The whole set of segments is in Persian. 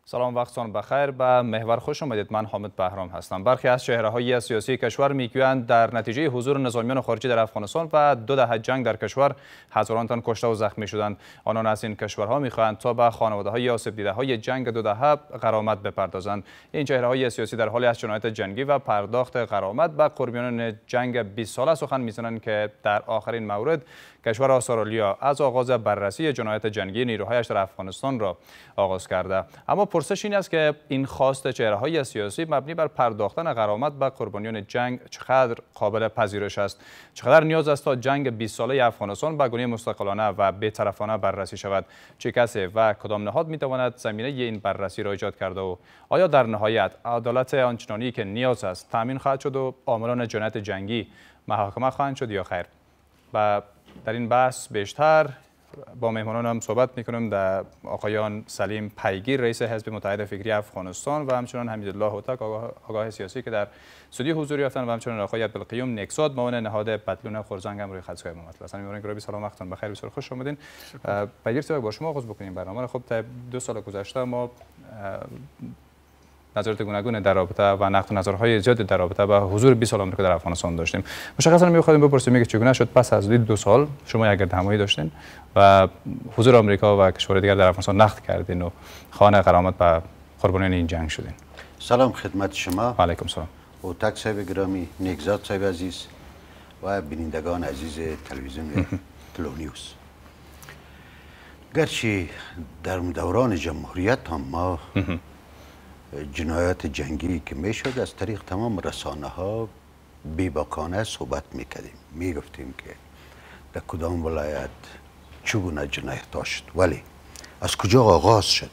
سلام، وقتتان بخیر. به محور خوش آمدید. من حامد بهرام هستم. برخی از چهره‌های سیاسی کشور میگویند در نتیجه حضور نظامیان خارجی در افغانستان و 2 دهه جنگ در کشور هزاران تن کشته و زخمی شدند. آنان از این کشورها میخواهند تا به خانواده‌های آسیب دیده‌های جنگ 2 دهه غرامت بپردازند. این چهره‌های سیاسی در حالی از جنایت جنگی و پرداخت غرامت به قربانیان جنگ 20 ساله سخن میزنند که در آخرین مورد کشور استرالیا از آغاز بررسی جنایت جنگی نیروهایش در افغانستان را آغاز کرده. اما پرسش این است که این خواست چهره‌های سیاسی مبنی بر پرداختن غرامت به قربانیان جنگ چقدر قابل پذیرش است؟ چقدر نیاز است تا جنگ 20 ساله افغانستان به گونه مستقلانه و بی‌طرفانه بررسی شود؟ چه کسی و کدام نهاد می‌تواند زمینه این بررسی را ایجاد کرده و آیا در نهایت عدالت آنچنانی که نیاز است تامین خواهد شد و عاملان جنایت جنگی محاکمه خواهند شد یا خیر؟ و در این بحث بیشتر با مهمانانم صحبت میکنم. در آقایان سلیم پیگیر رئیس حزب متحد فکری افغانستان و همچنان حمیدالله هوتک آگاه سیاسی که در استودیو حضور یافتند و همچنان آقای عبدالقیوم نکسات معاون نهاد بدلون خرزنگ هم روی خط صحبت مطلب هستند. می‌بینم گرامی سلام، وقتتون بخیر، بسیار خوش آمدین. پیگیر صاحب، با شما آغاز بکنیم برنامه. خب تا 2 سال گذشته ما نظرات گوناگون در رابطه و نقد و نظرهای زیاد در رابطه با حضور 20 سال آمریکا در افغانستان داشتیم. مشخصا می‌خوایم بپرسیم که چگونه شد پس از 2 سال شما یک گردهمایی داشتین و حضور آمریکا و کشورهای دیگر در افغانستان نقد کردین و خواهان غرامت به قربانیان این جنگ شدین. سلام خدمت شما. و علیکم سلام. هوتک صاحب گرامی، نکزاد صاحب عزیز و بینندگان عزیز تلویزیون تلونیوز. گرچه در دوران جمهوریت هم ما جنایات جنگی که میشد از طریق تمام رسانه ها بیباکانه صحبت میکردیم، میگفتیم که در کدام ولایت چگونه جنایت ها شد، ولی از کجا آغاز شد.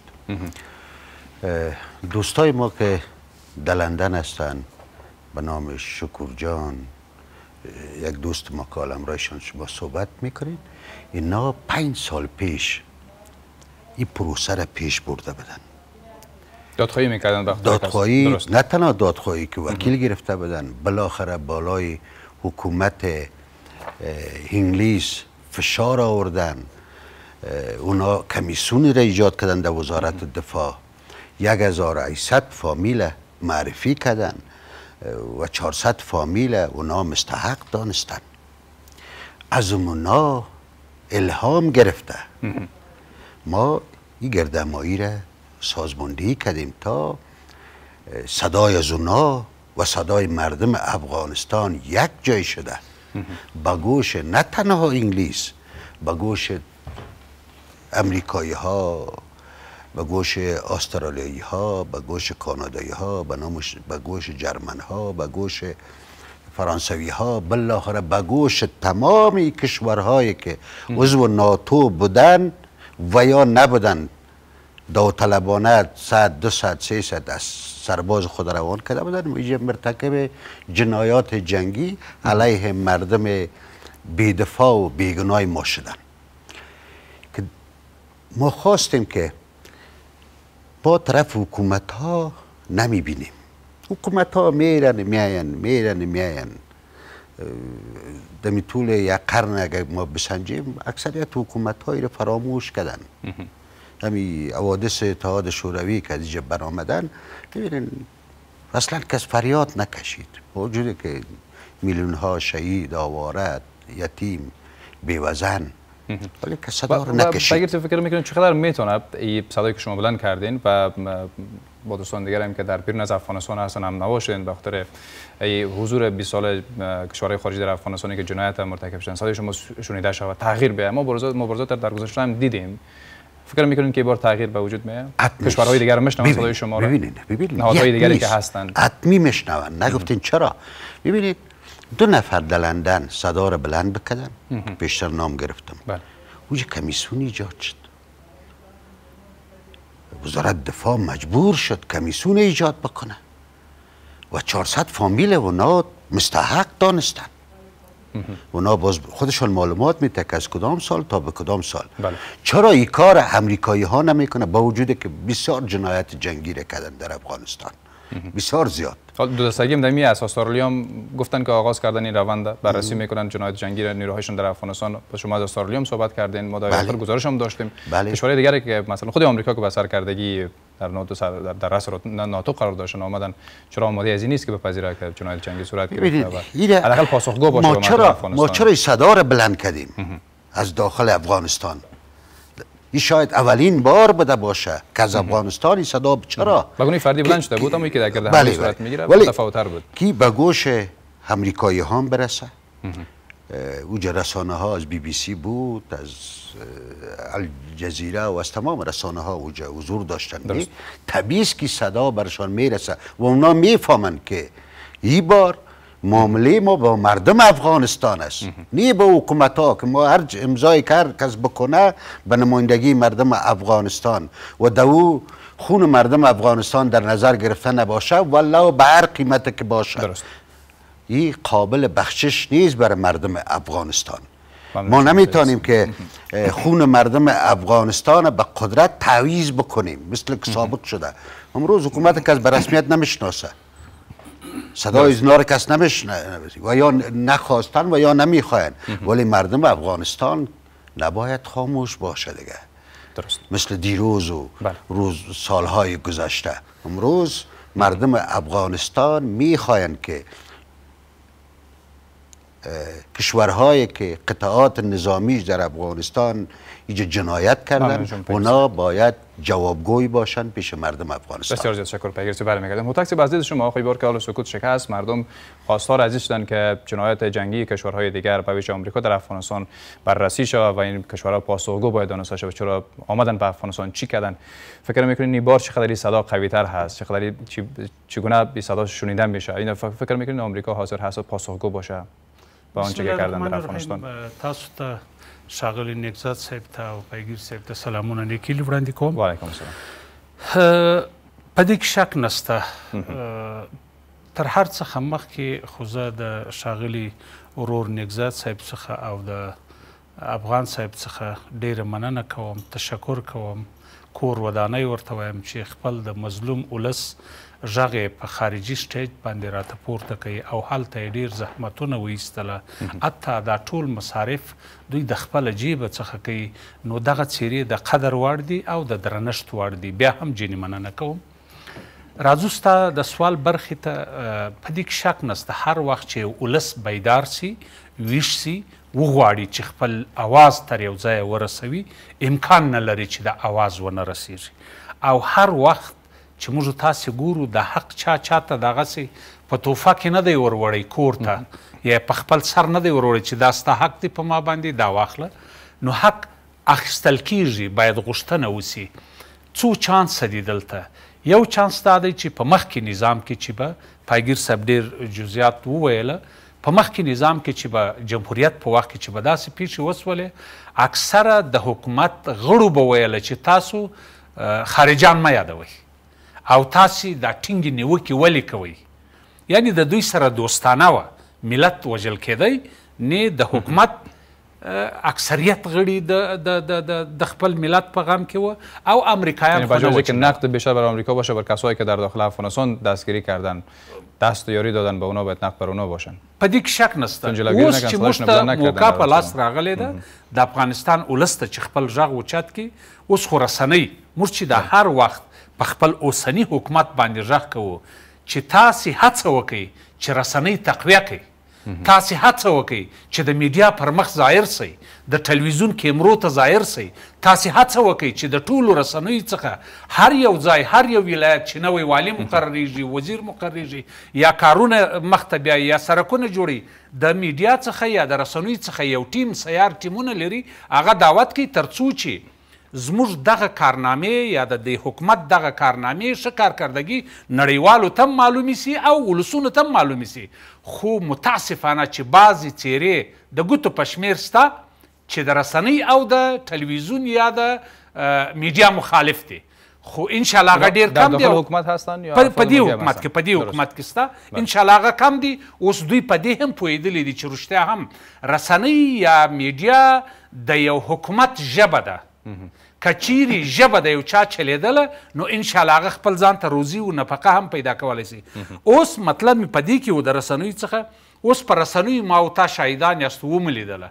دوستای ما که در لندن هستن به نام شکور جان، یک دوست ما که همراهشان شما صحبت میکنید، اینا 5 سال پیش این پروسه را پیش برده بدن. دادخواهی میکردن؟ دادخواهی، نه تنها دادخواهی که وکیل گرفته بدن، بالاخره بالای حکومت انگلیس فشار آوردن، اونا کمیسیونی را ایجاد کردن در وزارت دفاع، 1800 فامیل معرفی کردن و 400 فامیل اونا مستحق دانستن. از اونا الهام گرفته ما این گردهمایی را سازماندهی کردیم تا صدای از اونا و صدای مردم افغانستان یک جای شده، به گوش نه تنها انگلیس، به گوش امریکایی ها، به گوش استرالیایی ها، به گوش کانادایی ها، به گوش جرمن ها، به گوش فرانسوی ها، بالاخره به گوش تمامی کشورهایی که عضو ناتو بودن و یا نبودن، داوطلبانه 100 200 300 از سرباز خود روان کرده بودن، مرتکب جنایات جنگی علیه مردم بی‌دفاع و بیگناه ما شدن. که ما خواستیم که با طرف حکومت ها نمی بینیم. حکومت ها میرن دمی طول یک قرن اگر ما بسنجیم اکثریت حکومت هایی رو فراموش کردن. همین حوادث اتحاد شوروی که از اینجا برآمدن، ببینین اصلا کس فریاد نکشید، موجوده که میلیون ها شهید، آواره، یتیم، بیوزن، ولی که صدا رو نکشید. بگید فکر میکنید چقدر میتونه این صدایی که شما بلند کردین و با دوستان دیگر هم که در بیرون از افغانستان هستن هم نواشین به خاطر حضور 20 سال کشورهای خارجی در افغانستانی که جنایت مرتکب شدن، صدای شما شنیده شود، تغییر بیاید. ما مبارزات در گذشته هم دیدیم. فکر میکنین که این بار تغییر به وجود میاد؟ کشورهای دیگر میشنون صدای شما را؟ ببینید نهادهای دیگری که هستند حتمی میشنون. نگفتین چرا؟ ببینید 2 نفر در لندن صدا را بلند بکردن، بیشتر نام گرفتم. اونجا کمیسیون ایجاد شد، وزارت دفاع مجبور شد کمیسیون ایجاد بکنه و 400 فامیل اونا مستحق دانستن. اونا باز خودشون معلومات میده که از کدام سال تا به کدام سال. چرا این کار امریکایی ها نمیکنه با وجودی که بسیار جنایت جنگی را کردن در افغانستان؟ بسیار زیاد. دو دستگی هم دمی استرالیا هم گفتن که آغاز کردن این روند بررسی میکنن جنایت جنگی نیروهایشون در افغانستان. شما از استرالیا هم صحبت کردین، ما در آخر گزارش هم داشتیم. کشورهای دیگری که مثلا خود آمریکا که با سرکردگی در در رأس ناتو قرار داشتن آمدن، چرا آماده از این نیست که بپذیره که جنایت جنگی صورت گرفته؟ حداقل پاسخگو باشه. ما چرا صدا را بلند کردیم از داخل افغانستان؟ این شاید اولین بار بده باشه که از افغانستان صدا چرا بگونی فردی بلند شده بود، اما که در گرد همه صورت میگیره متفاوت‌تر بود کی به گوش امریکایی ها برسه. اوجا رسانه ها از BBC بود، از الجزیره و از تمام رسانه ها اوجا حضور داشتن. طبیعی است که صدا برشان میرسه و اونا میفهمن که این بار معامله ما با مردم افغانستان است، نه با حکومت ها که ما هر امضای کس بکنه به نمایندگی مردم افغانستان و دو خون مردم افغانستان در نظر گرفته نباشه والله به هر قیمت که باشه. درست. این قابل بخشش نیست برای مردم افغانستان. ما نمیتونیم که خون مردم افغانستان به قدرت تعویض بکنیم مثل که سابق شده. امروز حکومت کس به رسمیت نمیشناسه، صدای اینا رو کس نمیشناسه و یا نخواستن و یا نمیخواین، ولی مردم افغانستان نباید خاموش باشه دیگه. درست. مثل دیروز و روز سالهای گذشته. امروز مردم افغانستان میخواین که کشورهایی که قطعات نظامیش در افغانستان اینجا جنایت کردن اونا باید جوابگوی باشن پیش مردم افغانستان. بسیار زیاد تشکر. پیگرچه برمیگردم متکسی بازدید شما آقای بار که حال سکوت شکست، مردم خواستار از این شدن که جنایت جنگی کشورهای دیگر به ویژه آمریکا در افغانستان بررسی شود و این کشورها پاسخگو باید دانسته شود چرا آمدن به افغانستان، چی کردن. فکر میکنین این بار چقدر صدا قوی تر هست، چقدر چگونه این صدا شنیده میشه؟ این فکر میکنین آمریکا حاضر هست پاسخگو باشه با آنچه که کردن در افغانستان؟ تاسو ته ښاغلي نهزاد صاحب ته او پیګیر صاحب ته سلامونه نیکیلي وړاندې کوم. وعلیکم السلام. په دې کې شک نشته. تر هر څه مخکې خو زه د ښاغلي ورور نهزاد صاحب څخه او د افغان صاحب څخه ډیره مننه کوم، تشکر کوم. کور ودانۍ ورته وایم چې خپل د مظلوم ولس غږ یې په خارجي سټیج باندې راته پورته کوي او هلته یې ډېر زحمتونه وایستله، حتی دا ټول مصارف دوی د خپله جیبه څخه کوي. نو دغه څیرې د قدر وړ دي او د درنښت وړ دي. بیا هم جینې مننه کوم. راځو ستا د سوال برخې ته. په دې کې شک نشته هر وخت چې ولس بیدار سي، ویښ سي، وغواړي چې خپل اواز تر یو ځایه ورسوي، امکان نه لري چې د اواز ونه رسیږي. او هر وخت چې موږ تاسې ګورو د حق چاته دغسې په توفه کې نه دی وروړی کور ته یا په خپل سر نه دی وروړی چې دا ستا حق دی په ما باندې دا واخله. نو حق اخیستل کیږي، باید غوښتنه وسي. څو چانس دي دلته. یو چانس دا دی چې په مخکې نظام کې چې به پیګیر صاحب ډېر جزئیات وویله، په مخکې نظام کې چې به جمهوریت په وخت کې چې به داسې پیښې وسولې، اکثره د حکومت غړو به ویله چې تاسو خارجان مه یادوئ او تاسې دا ټینګې نیوکې ولې کوئ. یعنې د دوی سره دوستانه وه، ملت وژل کېدی، نه د حکومت اکثریت غړي د خپل ملت په غم کې وه او امریکایان یعنی بجای که نقد بیشتر بر آمریکا باشه بر کسایی که در داخل افغانستان دستگیری کردن، دست یاری دادن به اونا، باید نقد بر اونا باشن. په دې کې شک نشته. اوس چې موږ ته موقع په لاس راغلی ده د افغانستان ولس ته چې خپل غږ اوچت کړي، اوس خو رسنۍ موږ چې د هر وخت په خپل اوسني حکومت باندې غږ کوو چې تاسې هڅه وکئ چې رسنۍ تقویه کړئ، تاسې هڅه وکئ چې د میډیا پر مخ ظاهر سئ، د ټلویزیون کیمرو ته ظاهر سئ، تاسې هڅه وکئ چې د ټولو رسنیو څخه هر یو ځای، هر یو ولایت چې نوی والي مقرریږي، وزیر مقرریږي یا کارونه مخته بیایي یا سړکونه جوړي، د میډیا څخه یا د رسنیو څخه یو ټیم سیار ټیمونه لري، هغه دعوت کوي تر څو چې زموږ دغه کارنامې یا د حکومت دغه کارنامې ښه کارکردګي نړیوالو ته معلومې سي او ولسونو ته معلومې سي. خو متاسفانه چې بعضې څیرې د ګوتو په شمېر سته چې د رسنۍ او د ټلویزیون یا د میډیا مخالف دي، خو انشاءالله هغه ډېر کم دي. په دې حکومت کې سته، انشاءالله هغه کم دي. اوس دوی په دې هم پوهېدلي دي چې رښتیا هم رسنۍ یا میډیا د یو حکومت ژبه ده. که چیرې ژبه د یو چا چلیدله نو انشاءالله هغه خپل ځان ته روزي و نفقه هم پیدا کولی شي. اوس مطلب مې په دې کې و د رسنیو څخه، اوس په رسنیو ما او تا شاهدان یاست ومې لیدله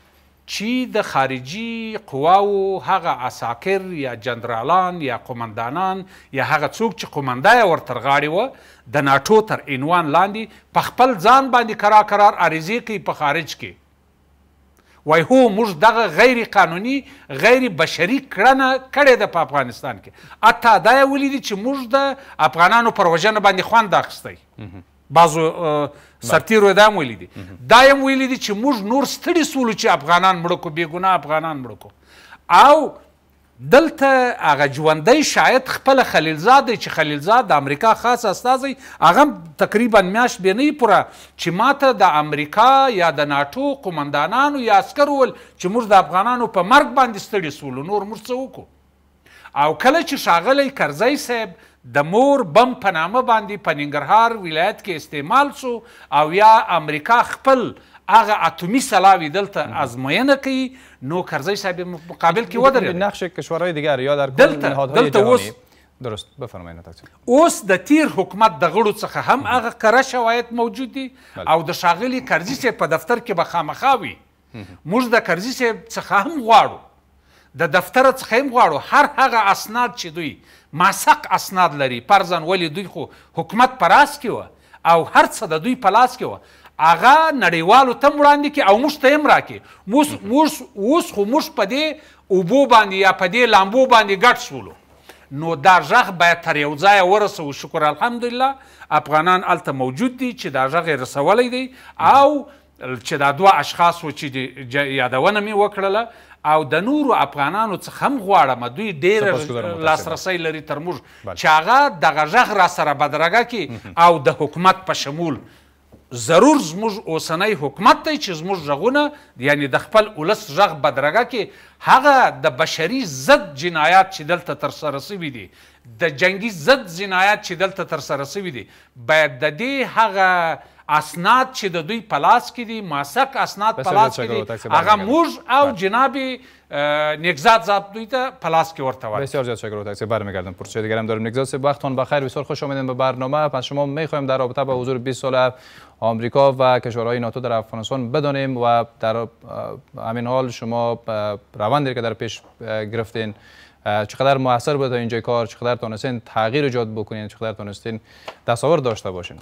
چې د خارجي قواو هغه عساکر یا جنرالان یا قمندانان یا هغه څوک چې قمنده یې ورتر غاړې وه د ناټو تر عنوان لاندې په خپل ځان باندې کرار عریضې کوي په خارج کې، وای هو موږ دغه غیر قانوني غیر بشري کړنه کړې ده په افغانستان کې. حتی دا یې ولیدي چې موږ د افغانانو پر وژنه باندې خوند اخیستی، بعضو سرتیرو دا هم ویلي دي، دا یې هم ویلي دي چې موږ نور ستړي سولو چې افغانان مړه کړو، بېګناه افغانان مړه کړو. او دلته هغه ژوندی شاید خپله خلیلزاد دی چې خلیلزاد د امریکا خاص استازی، هغه هم تقریبا میاشت بې نه پوره چې ماته د امریکا یا د ناټو قمندانانو یا عسکر وویل چې موږ د افغانانو په مرګ باندې ستړي سولو، نور موږ څه وکړو. او کله چې ښاغلی کرزی صاحب د مور بم په نامه باندې په ننګرهار ولایت کې استعمال سو او یا امریکا خپل هغه اتمی سلاوی دلته ازموینه کوي، نو کرزی صاحب مقابل کې ودرېد. نقش کشورهای دیگر یا در کل نهادهای جهانی. درست بفرمایید. اوس د تیر حکومت د غړو څخه هم هغه کره شواهد موجود دي او د ښاغلي کرزي صاحب په دفتر کې به خامخا وي. موږ د کرزي صاحب څخه هم غواړو، د دفتر څخه هم غواړو هر هغه اسناد چې دوی ماسق اسناد لري، فرضاً ولې دوی خو حکومت په راس کې وه او هر څه د دوی په لاس کې وه، هغه نړیوالو ته هم وړاندې کړي او موږ ته هم راکړي. اوس خو موږ په دې اوبو باندې یا په دې لامبو باندې ګډ شولو، نو دا غږ باید تر یو ځایه ورسوو. شکر الحمدلله افغانان هلته موجود دي چې دا غږ یې رسولی دی، او چې دا دوه اشخاص و چې یادونه مې وکړله او د نورو افغانانو څخه هم غواړم دوی ډېره لاسرسی لري تر موږ چې هغه دغه غږ را سره بدرګه کړي او د حکومت په شمول ضرور زموږ اوسنی حکومت دی چې زموږ غږونه یعنی د خپل ولس غږ بدرګه کړي. هغه د بشري ضد جنایات چې دلته ترسره سوي دي، د جنګي ضد جنایات چې دلته ترسره سوي دي، باید د دې هغه اسناد چې د دوی په لاس کې دي، ماسک اسناد په لاس کې دي، هغه موږ او جناب نگزاد صاحب دوی ته په لاس کې ورته وایي. بسیار زیاد شکر. تاکسی برمیگردم. پرسش دیگر هم داریم. نگزاد صاحب وقتتون بخیر، بسیار خوش آمدید به برنامه. پس شما میخوایم در رابطه با حضور 20 ساله آمریکا و کشورهای ناتو در افغانستان بدانیم و در همین حال شما روندی که در پیش گرفتین چقدر موثر بود تا اینجای کار، چقدر تونستین تغییر ایجاد بکنین، چقدر تونستین دستاورد داشته باشین.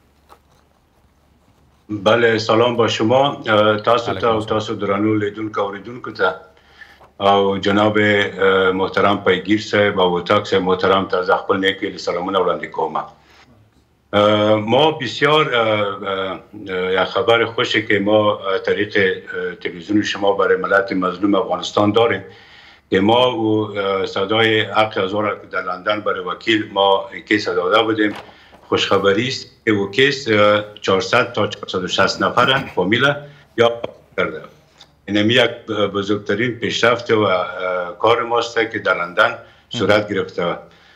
بله، سلام با شما، تاسو ته او تاسو درنو لیدونکو اوریدونکو ته او جناب محترم پیگیر صاحب او اتاق صاحب محترم ته ز خپل نیک سلامونه وړاندې کوم. ما بسیار یا خبر خوشی که ما طریق تلویزیون شما برای ملت مظلوم افغانستان داریم که ما و صدای حق هزار در لندن برای وکیل ما کیس داده بودیم. خوشخبری است که او کیس 400 تا 460 نفر فامیل یا کرده. این یک بزرگترین پیشرفت و کار ماست که در لندن صورت گرفته.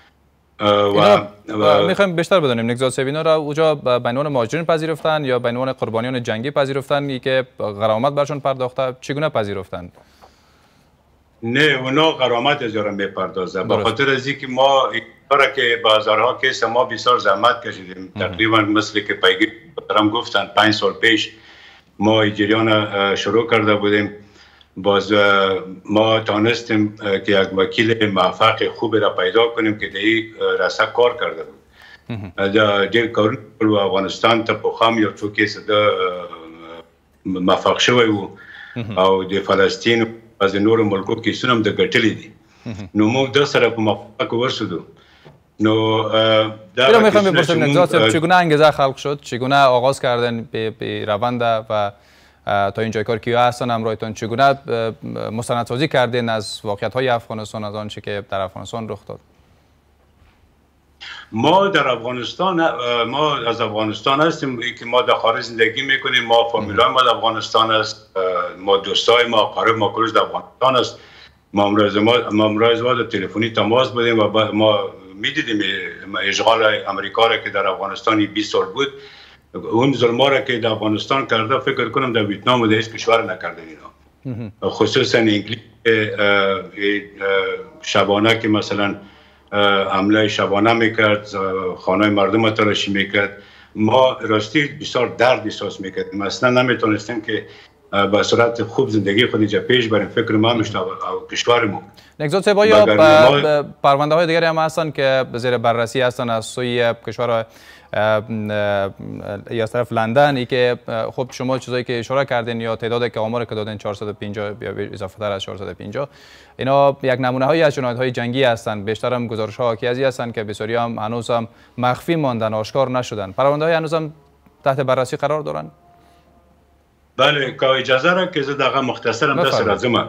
میخوایم بیشتر بدانیم نگزاد صاحب، اینا را اوجا به عنوان مهاجرین پذیرفتن یا به عنوان قربانیان جنگی پذیرفتن که غرامت برشون پرداخته؟ چگونه پذیرفتن؟ نه، اونا غرامت از یارم میپردازه. به خاطر از اینکه ما کاری که بازارها کیس ما بسیار زحمت کشیدیم، تقریبا مثل که پیگیر محترم گفتن 5 سال پیش ما این جریان شروع کرده بودیم. باز ما تانستیم که یک وکیل موفق خوب را پیدا کنیم که در این راسته کار کرده بود. دیر کارون و افغانستان تا پخام یا تو کیس ده موفق شوی و او د فلسطین و از نور ملکو کیسون هم ده گټلی دي. نو موږ د سره په موافقه ورسیدو. نو در میخوام بپرسم نگزاد صاحب چگونه انگیزه خلق شد؟ چگونه آغاز کردن به روند و تا اینجای کار کیا هستن همراهتون؟ چگونه مستندسازی کردین از واقعیت‌های افغانستان، از آنچه که در افغانستان رخ داد؟ ما در افغانستان، ما از افغانستان هستیم که ما در خارج زندگی میکنیم. ما فامیلای ما در افغانستان است، ما دوستای ما، قریب ما کلش در افغانستان است. ما امروز در تلفنی تماس بودیم و ما میدیدیم اشغال امریکا را که در افغانستان 20 سال بود. اون ظلما را که در افغانستان کرده فکر کنم در ویتنام و در هیچ کشور نکردن اینا. خصوصا انگلیس شبانه که مثلا حمله شبانه میکرد، خانه مردم تلاشی میکرد، ما راستی بسیار درد احساس میکردیم، اصلا نمیتونستیم که به صورت خوب زندگی خود اینجا پیش بریم. فکر ما میشد او کشورمون. نگذات سبا یا پرونده های دیگری هم هستن که زیر بررسی هستن از سوی کشور یا از طرف لندن، ای که خب شما چیزایی که اشاره کردین یا تعدادی که آمار که دادن 450 یا اضافه تر از 450 اینا یک نمونه هایی از جنایت های جنگی هستند. بیشتر هم گزارش ها حاکی از این هستند که بسیاری هم هنوز هم مخفی ماندن، آشکار نشدن. پرونده های هنوز هم تحت بررسی قرار دارن؟ بله، که اجازه را که زداغه مختصرم دست رازمه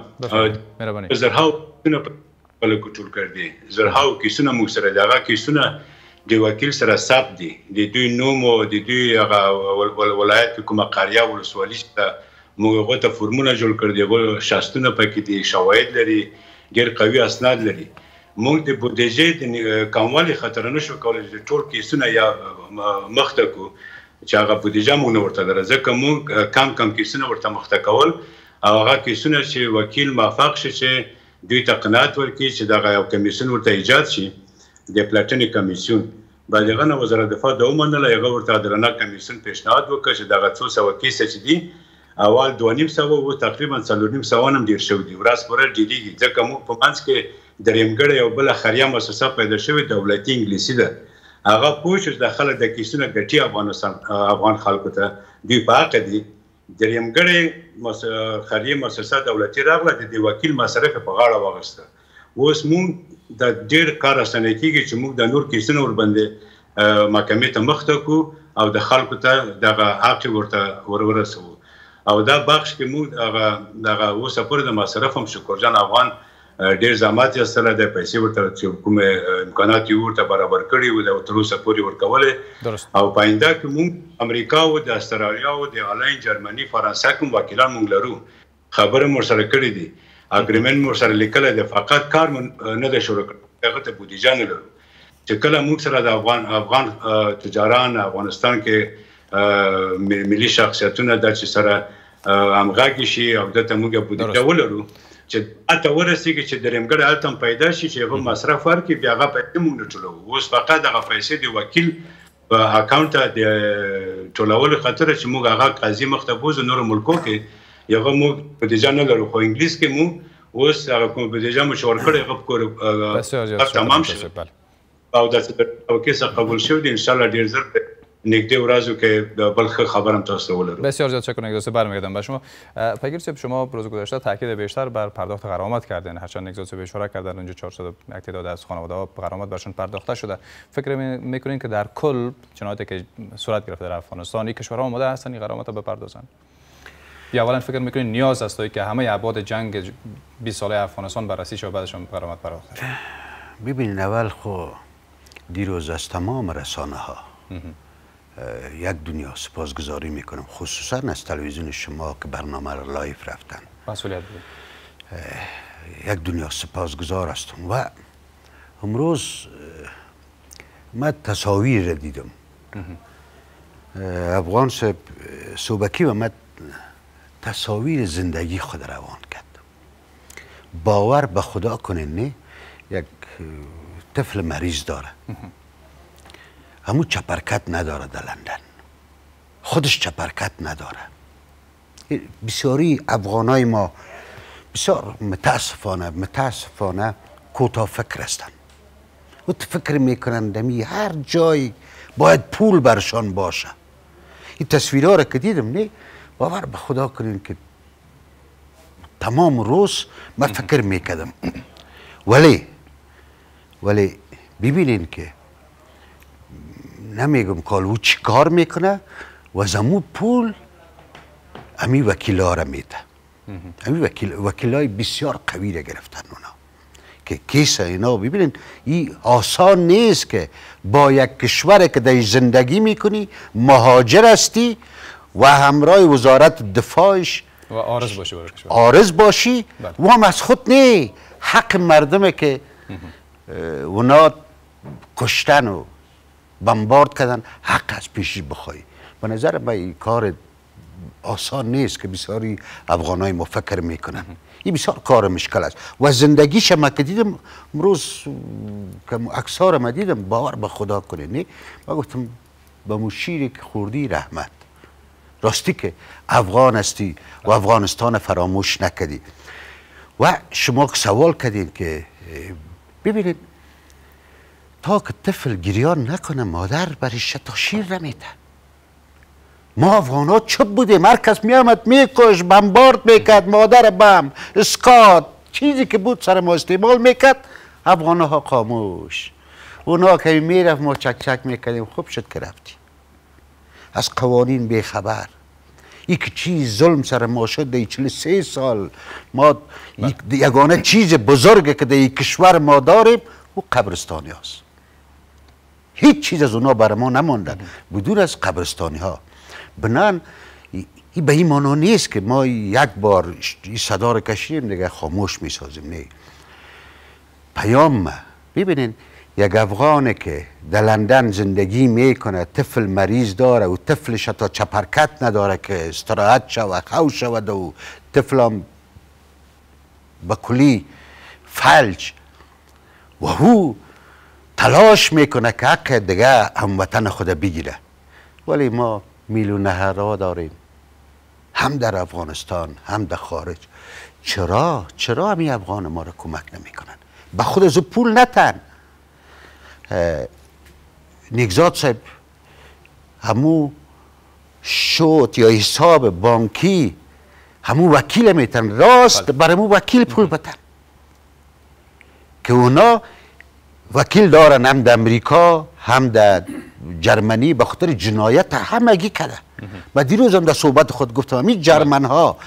زرها کله کټول کړی زرهاو کیسونه موږ سره دغه کیسونه د وکیل سره ثبت دي، د دوی نوم او د دوی هغه ولایت کومه قریه ولسوالي ته موږ هغه ته فورمونه جوړ کړ دي، هغه شاستونه پکې دي، شواهد لري، ډېر قوي اسناد لري. موږ د بودیجې د کموالي خطر نشو کولای چې ټول کیسونه یا مخته کو چې هغه بودیجه موږ نه ورته لري، ځکه موږ کم کیسونه ورته مخته کول او هغه کیسونه چې وکیل موافق شي چې دوی ته قناعت ورکړي چې دغه یو کمیسیون ورته ایجاد شي، د پلاټینی کمیسیون. بعد هغه نه وزارت دفاع د ومنله، هغه ورته درنه کمیسیون پیشنهاد وکړ چې دغه 200 کیسه چې دي اول 2.5 او تقریبا 4.5 هم ډیر شوی دي، ورځ پورې ډیریږي، ځکه موږ په منځ کې درېمګړی یو بله خیریه مؤسسه پیدا شوې دولتي انګلیسي ده، هغه پوه شو چې د خلک د کیسونه ګټي افغان خلکو ته دوی په حق دي. درېمګړی خیریه مؤسسه دولتي راغله، د دې وکیل مصرف په غاړه واغسته. اوس موږ د ډېر کار اسانه کېږي چې موږ د نور کیسونه ورباندې محکمې ته مخته کړو او د خلکو ته دغه حق ورته ورسوو. او دا بخش کې موږ دغه اوسه پورې د مصرف هم شکرجان افغان ډېر زحمت یې ایستلی دی، پیسې ورته چې کومې امکانات یې ورته برابر کړي وو د تر اوسه پورې ورکولې. او په آینده کې موږ امریکا او د استرالیا او د هالند، جرمني، فرانسه کوم وکیلان موږ لرو، خبره مو سره کړې دي، اګریمنټ مو سره لیکلی دی، فقط کار نه دی شروع کړی، هغه ته بودیجه نه لرو. چې کله موږ سره د افغان تجاران افغانستان کې ملي شخصیتونه د چې سره همغږي شي او دلته موږ بودیجه ولرو چې هلته ورسېږي چې درېمګړی هلته هم پیدا شي چې هغه مصرف ورکړي، بیا هغه پیسې موږ نه ټولوو. اوس فقط دغه پیسې د وکیل په اکاونټ ته د ټولولو خاطر چې موږ هغه قاضي مخ ته بوځو. نورو ملکو کې هغه موږ بودیجه نه لرو، خو انګلیس کې موږ اوس هغه کوم بودیجه مو چې ورکړې هغه تمام شو او د کیسه قبول شو دي. انشالله ډېر زر نگده ورازو که بل خبرم تاسو ولرم. بسیار زیاد تشکر نگذات برمیگردم به شما. پیگیر صاحب، شما روز گذشته تاکید بیشتر بر پرداخت غرامت کردین، هرچند نگذات صاحب اشاره کردن اونجا 400 تعداد از خانواده‌ها غرامت برشون پرداخته شده. فکر میکنین که در کل جنایاتی که صورت گرفته در افغانستان کشورها آماده هستن این غرامت رو بپردازن؟ یا اولا فکر میکنین نیاز است که همه ابعاد جنگ 20 ساله افغانستان بررسی شه و بعدش هم غرامت پرداخته شه؟ ببینید، اول خو دیروز از تمام رسانه ها یک دنیا سپاسگزاری میکنم، خصوصا از تلویزیون شما که برنامه را لایف رفتن. مسئولیت بود. یک دنیا سپاسگزار هستم. و امروز من تصاویر را دیدم. افغان صاحب صوبکی و من تصاویر زندگی خود روان کرد. باور به خدا کنین، نه یک طفل مریض داره، همو چپرکت نداره در لندن، خودش چپرکت نداره. بسیاری افغانای ما بسیار متاسفانه کوتاه فکر هستن و فکر میکنن دمی هر جای باید پول برشان باشه. این تصویرها را که دیدم، نه باور به خدا کنین که تمام روز من فکر میکردم. ولی ببینین که نمیگم کالو چی کار میکنه و زمو پول امی وکیلا را میده. امی وکیلای بسیار قوی را گرفتن اونا که کیسه اینا. ببینین این آسان نیست که با یک کشور که در زندگی میکنی، مهاجر هستی و همراه وزارت دفاعش و عارض باشی و هم از خود نه حق مردمه که اونا کشتن و بمبارد کردن، حق از پیشش بخوای. به نظر من این کار آسان نیست که بسیاری افغانای ما فکر میکنن. این بسیار کار مشکل است و زندگیش ما که دیدم امروز که اکثر ما دیدم باور به خدا کنه نه ما گفتم به مو شیری که خوردی رحمت راستی که افغان هستی و افغانستان فراموش نکردی. و شما سوال کردین که ببینید تا که طفل گریان نکنه مادر برش تا شیر نمیده. ما افغانا چوب بودیم، هر کس میامد میکش بمبارد میکرد، مادر بم اسکات چیزی که بود سر ما استعمال میکرد. افغانا ها خاموش. اونا که میرفت ما چک چک میکردیم. خوب شد که رفتی از قوانین بیخبر. این که چیز ظلم سر ما شد در 43 سال ما یگانه چیز بزرگه که در کشور ما داریم و قبرستانی هاست. هیچ چیز از اونا بر ما نماندن بدون از قبرستانی ها. بنان این به این مانا نیست که ما یک بار این صدا رو کشیم دیگه خاموش میسازیم. نه، پیام ببینین یک افغانه که در لندن زندگی میکنه طفل مریض داره و طفلش تا چپرکت نداره که استراحت شود خو شود و طفلم به کلی فلج و او تلاش میکنه که حق دیگه هموطن خود بگیره. ولی ما میلیونرها داریم هم در افغانستان هم در خارج. چرا همین افغان ما رو کمک نمیکنن؟ به خود از پول نتن. نیکزاد صاحب همو شوت یا حساب بانکی همو وکیل میتن راست برای همو وکیل پول بتن که اونا وکیل دارن هم در امریکا هم در جرمنی به خاطر جنایت همگی کرده. و دیروز هم در صحبت خود گفتم این جرمن ها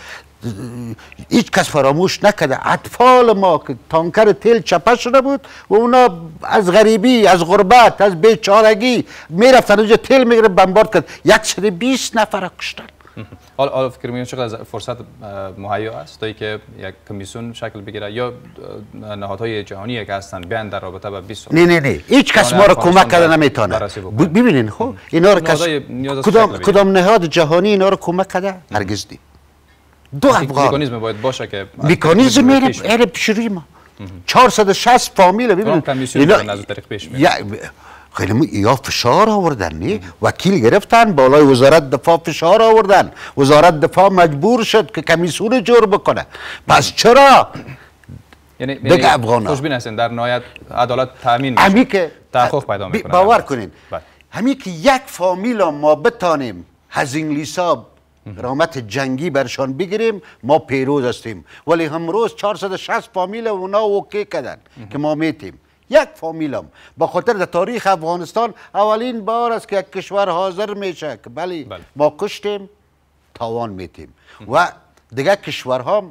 هیچ کس فراموش نکرده اطفال ما که تانکر تیل چپه شده بود و اونا از غریبی از غربت از بیچارگی میرفتن اونجا تیل میگیره بمبارد کرد 120 نفر کشتن. حالا فکر می‌کنید چقدر فرصت مهیا است تا که یک کمیسیون شکل بگیره یا نهادهای جهانی که هستن بیان در رابطه با 20 نه هیچ کس ما رو کمک کرده نمیتونه. ببینین خب اینا رو کدام نهاد جهانی اینا رو کمک کرده؟ هرگز نی. دو افغان مکانیزم باید باشه که مکانیزم میره پیشروی ما 460 فامیل. ببینید کمیسیون از طریق پیش میره. خیلی یا فشار آوردن نه وکیل گرفتن بالای وزارت دفاع فشار آوردن. وزارت دفاع مجبور شد که کمیسیون جور بکنه. پس چرا یعنی دیگه افغانا خوشبین هستین در نهایت عدالت تامین بشه؟ همین که تحقق پیدا میکنه. باور کنین همین که یک فامیل ما بتانیم از انگلیسا غرامت جنگی برشان بگیریم ما پیروز هستیم. ولی امروز 460 فامیل اونا اوکی کردن که ما میتیم. یک فامیلم با خاطر در تاریخ افغانستان اولین بار است که یک کشور حاضر میشه که بله ما کشتیم تاوان میتیم. و دیگه کشورها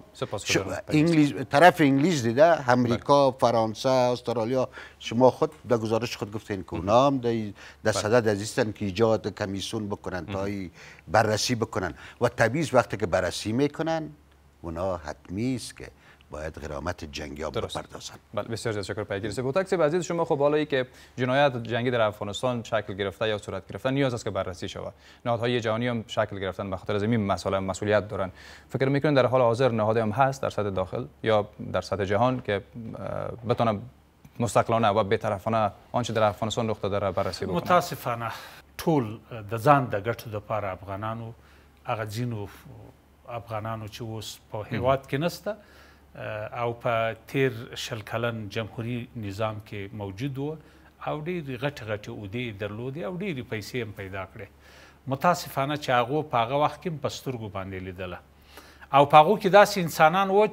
طرف انگلیس دیده امریکا فرانسه استرالیا شما خود در گزارش خود گفتین که اونا هم در صدد ازیستن که ایجاد کمیسیون بکنن تا بررسی بکنن و طبیعی وقتی که بررسی میکنن اونا حتمی است که باید غرامت جنگی ها بپردازن. بله بسیار تشکر پیگیر سپوتک عزیز شما. خب حالا که جنایت جنگی در افغانستان شکل گرفته یا صورت گرفته نیاز است که بررسی شود. نهادهای جهانی هم شکل گرفتن به خاطر از این مسئله مسئولیت دارن. فکر میکنین در حال حاضر نهادی هم هست در سطح داخل یا در سطح جهان که بتونه مستقلانه و بی‌طرفانه آنچه در افغانستان رخ داده را بررسی بکنه؟ متاسفانه ټول د ځان د ګټو لپاره افغانانو هغه ځینو افغانانو چې اوس په هیواد کې نسته او په تیر شل کلن جمهوري نظام کې موجود و او ډېرې غټې غټې عهدې درلودې او ډېرې پیسې هم پیدا کړې. متاسفانه چې هغو په هغه وخت کې هم په سترګو باندې لیدله او په هغو کې داسې انسانان و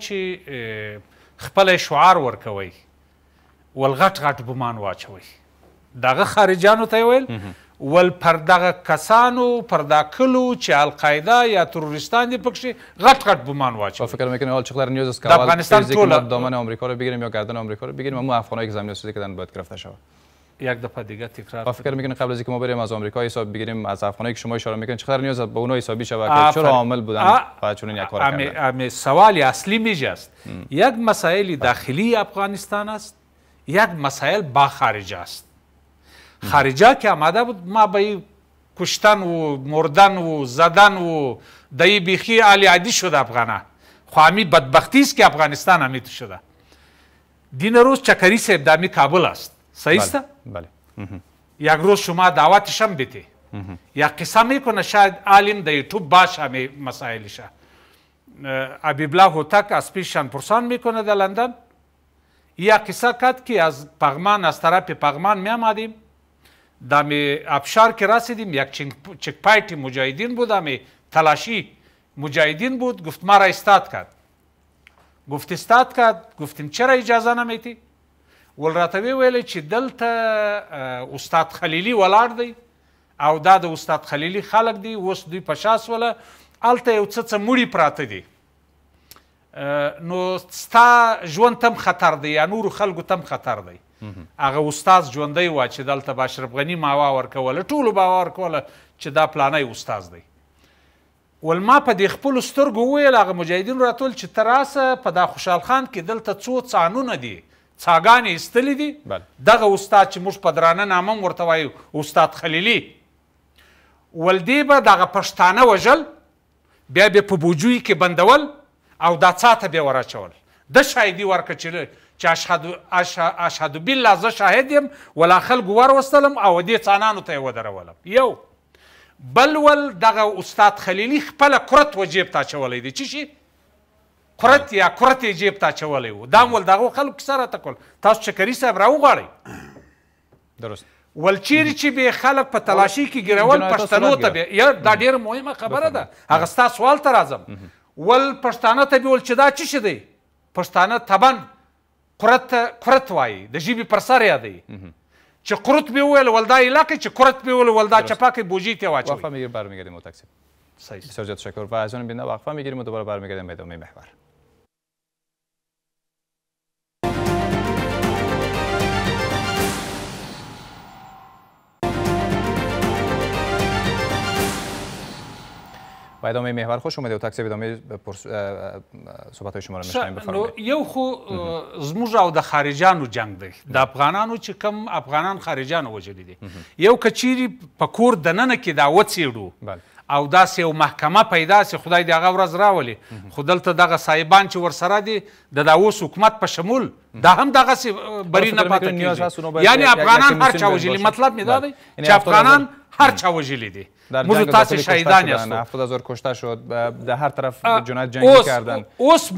چې خپله شعار ورکوئ ول غټ غټ بمان واچوئ دغه خارجیانو ته یې ویل ول پر دغه کسانو پر دا کلو چې القاعده یا تروریستان دي پکښې غټ غټ بمان واچوئ. فکر میکنید حال چقدر نیاز است که اول فیزیک دامن آمریکا رو بگیریم یا گردن آمریکا رو بگیریم اما افغانایی که زمین سوزی کردن باید گرفته شود؟ یک دفعه دیگه تکرار. فکر میکنید قبل از اینکه ما بریم از آمریکا حساب بگیریم از افغانایی که شما اشاره میکنید چقدر نیاز به اونها حسابی شود که چرا عامل بودن بعد چون یک کار کردن؟ سوال اصلی میجه است. یک مسائل داخلی افغانستان است، یک مسائل با خارج است. خارجه که آمده بود ما به کشتن و مردن و زدن و دایی بیخی عالی عادی شده افغانه. خو همی بدبختی است که افغانستان همی شده. دین روز چکری صاحب دامی کابل است. صحیح است؟ بله. یک روز شما دعوتش هم بیتی. یا قصه میکنه شاید عالم در یوتیوب باش همه مسائلشه. حبیبالله هوتک از پیششان پرسان میکنه در لندن. یا قصه کرد که از پغمان، از طرف پغمان میامدیم. دامی ابشار که رسیدیم یک چک پایت مجاهدین بود، دامی تلاشی مجاهدین بود. گفت ما را استاد کرد. گفت استاد کرد. گفتیم چرا اجازه نمیتی؟ ول راته ویل چې دلته استاد خلیلی ولاړ دی او دا د استاد خلیلی خلک دی، اوس دوی په شا سوله، هلته یو څه مړي پراته دي، نو ستا ژوند تم خطر دی یا نورو خلکو تم خطر دی. هغه استاد ژوندی و چې دلته به اشرف غني ماوا ورکوله، ټولو به ورکوله چې دا پلانی استاد دی. ول ما په دې خپلو سترګو وویل هغه مجاهدینو راته ویل چې ته راسه په دا خوشحال خان کې دلته څو څانونه دي، څاګانې ایستلي دي. دغه استاد چې موږ په درانه نامه هم ورته وایو استاد خلیلي، ول دې به دغه پښتانه وژل، بیا به په بوجوی کې بندول او دا څا ته بیا وراچول. ده شاهدي ورکړه چې اشهد بالله زه شاهد یم، ولا خلکو وروستلم او دې څانانو ته یې ودرولم. یو بل ول دغه استاد خلیلي خپله کرت و جیب ته اچولی دی. څه شي؟ کرت یا کرت یې جیب ته اچولی و. دا هم ول دغو خلکو کیسه راته کول. تاسو چکري صاحب راوغواړئ. درست. ول چیرې چې به خلک په تلاشي کې ګیرول پښتنو ته به، یا دا ډېره مهمه خبره ده، هغه ستا سوال ته راځم. ول پښتانه ته به ول چې دا څه شی دی؟ پښتانه طبعا کرت وایي، د ژبې پر سر یادوي. چې قرت به وویل ول دا علاقه، چې کرت به وویل ول دا چپاک بوجی ته واچوي. وقفه میگیریم برمیگردیم متکسب. صحیح. بسیار زیاد تشکر. و از جانب بیننده وقفه میگیریم و دوباره برمیگردیم به ادامه محور. و ادامه محور خوش اومدید و تکسب ادامه صحبت‌های شما را می‌شنویم. بفرمایید. یو خو زموږ او د خارجانو جنگ دی. د افغانانو چې کم افغانان خارجانو وژلي دي، یو که چیرې په کور دننه کې دا وڅېړو او داسې یو محکمه پیدا سي، خدای دې هغه ورځ راولي، خو دلته دغه صاحبان چې ورسره دي د اوس حکومت په شمول دا هم دغسې بری نه پاته کېږي. یعنی افغانان هر چا وژلي. مطلب مې دا دی چې افغانان هر چا وژلي دي. موږ تاسې شهیدان یاستو. 70,000 کشته شد، در هر طرف جنایت جنگی کردن.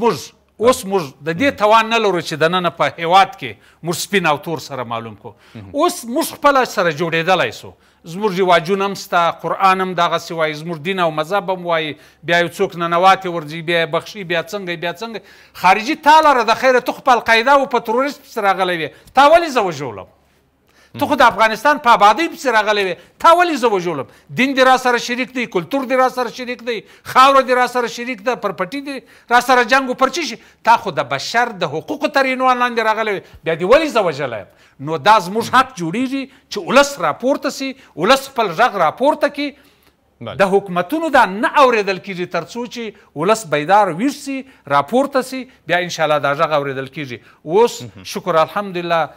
اوس موږ د دې توان نه لرو چې دننه په هیواد کې موږ سپین او تور سره معلوم کو. اوس موږ خپله سره جوړېدلی سو. زموږ رواجونه هم سته، قرآن هم دغسې وایي، زموږ دین او مذهب هم وایي. بیا یو څوک ننواتې ورځي، بیا یې بخښي، بیا څنګه خارجي تا لره د خیره ته خو په القاعده او په تروریست پسې راغلی وې، تا ولې زه وژولم؟ ته خو د افغانستان په آبادۍ پسې راغلی وې، تا ولې زه وژولم؟ دین دې را سره شریک دی، کلتور دې را سره شریک دی، خاوره دې را سره شریک ده، پرپټي دې را سره جنګ و پر چی شي؟ تا خو د بشر د حقوقو تر عنوان لاندې راغلی وې، بیا دې ولې زه وژلی یم؟ نو دا زموږ حق جوړیږي چې ولس راپورته سي، ولس خپل غږ راپورته کړي. د حکومتونو دا نه اورېدل کېږي تر څو چې ولس بیدار ویښ سي، راپورته سي، بیا انشاءالله دا غږ اورېدل کېږي. اوس شکر الحمدلله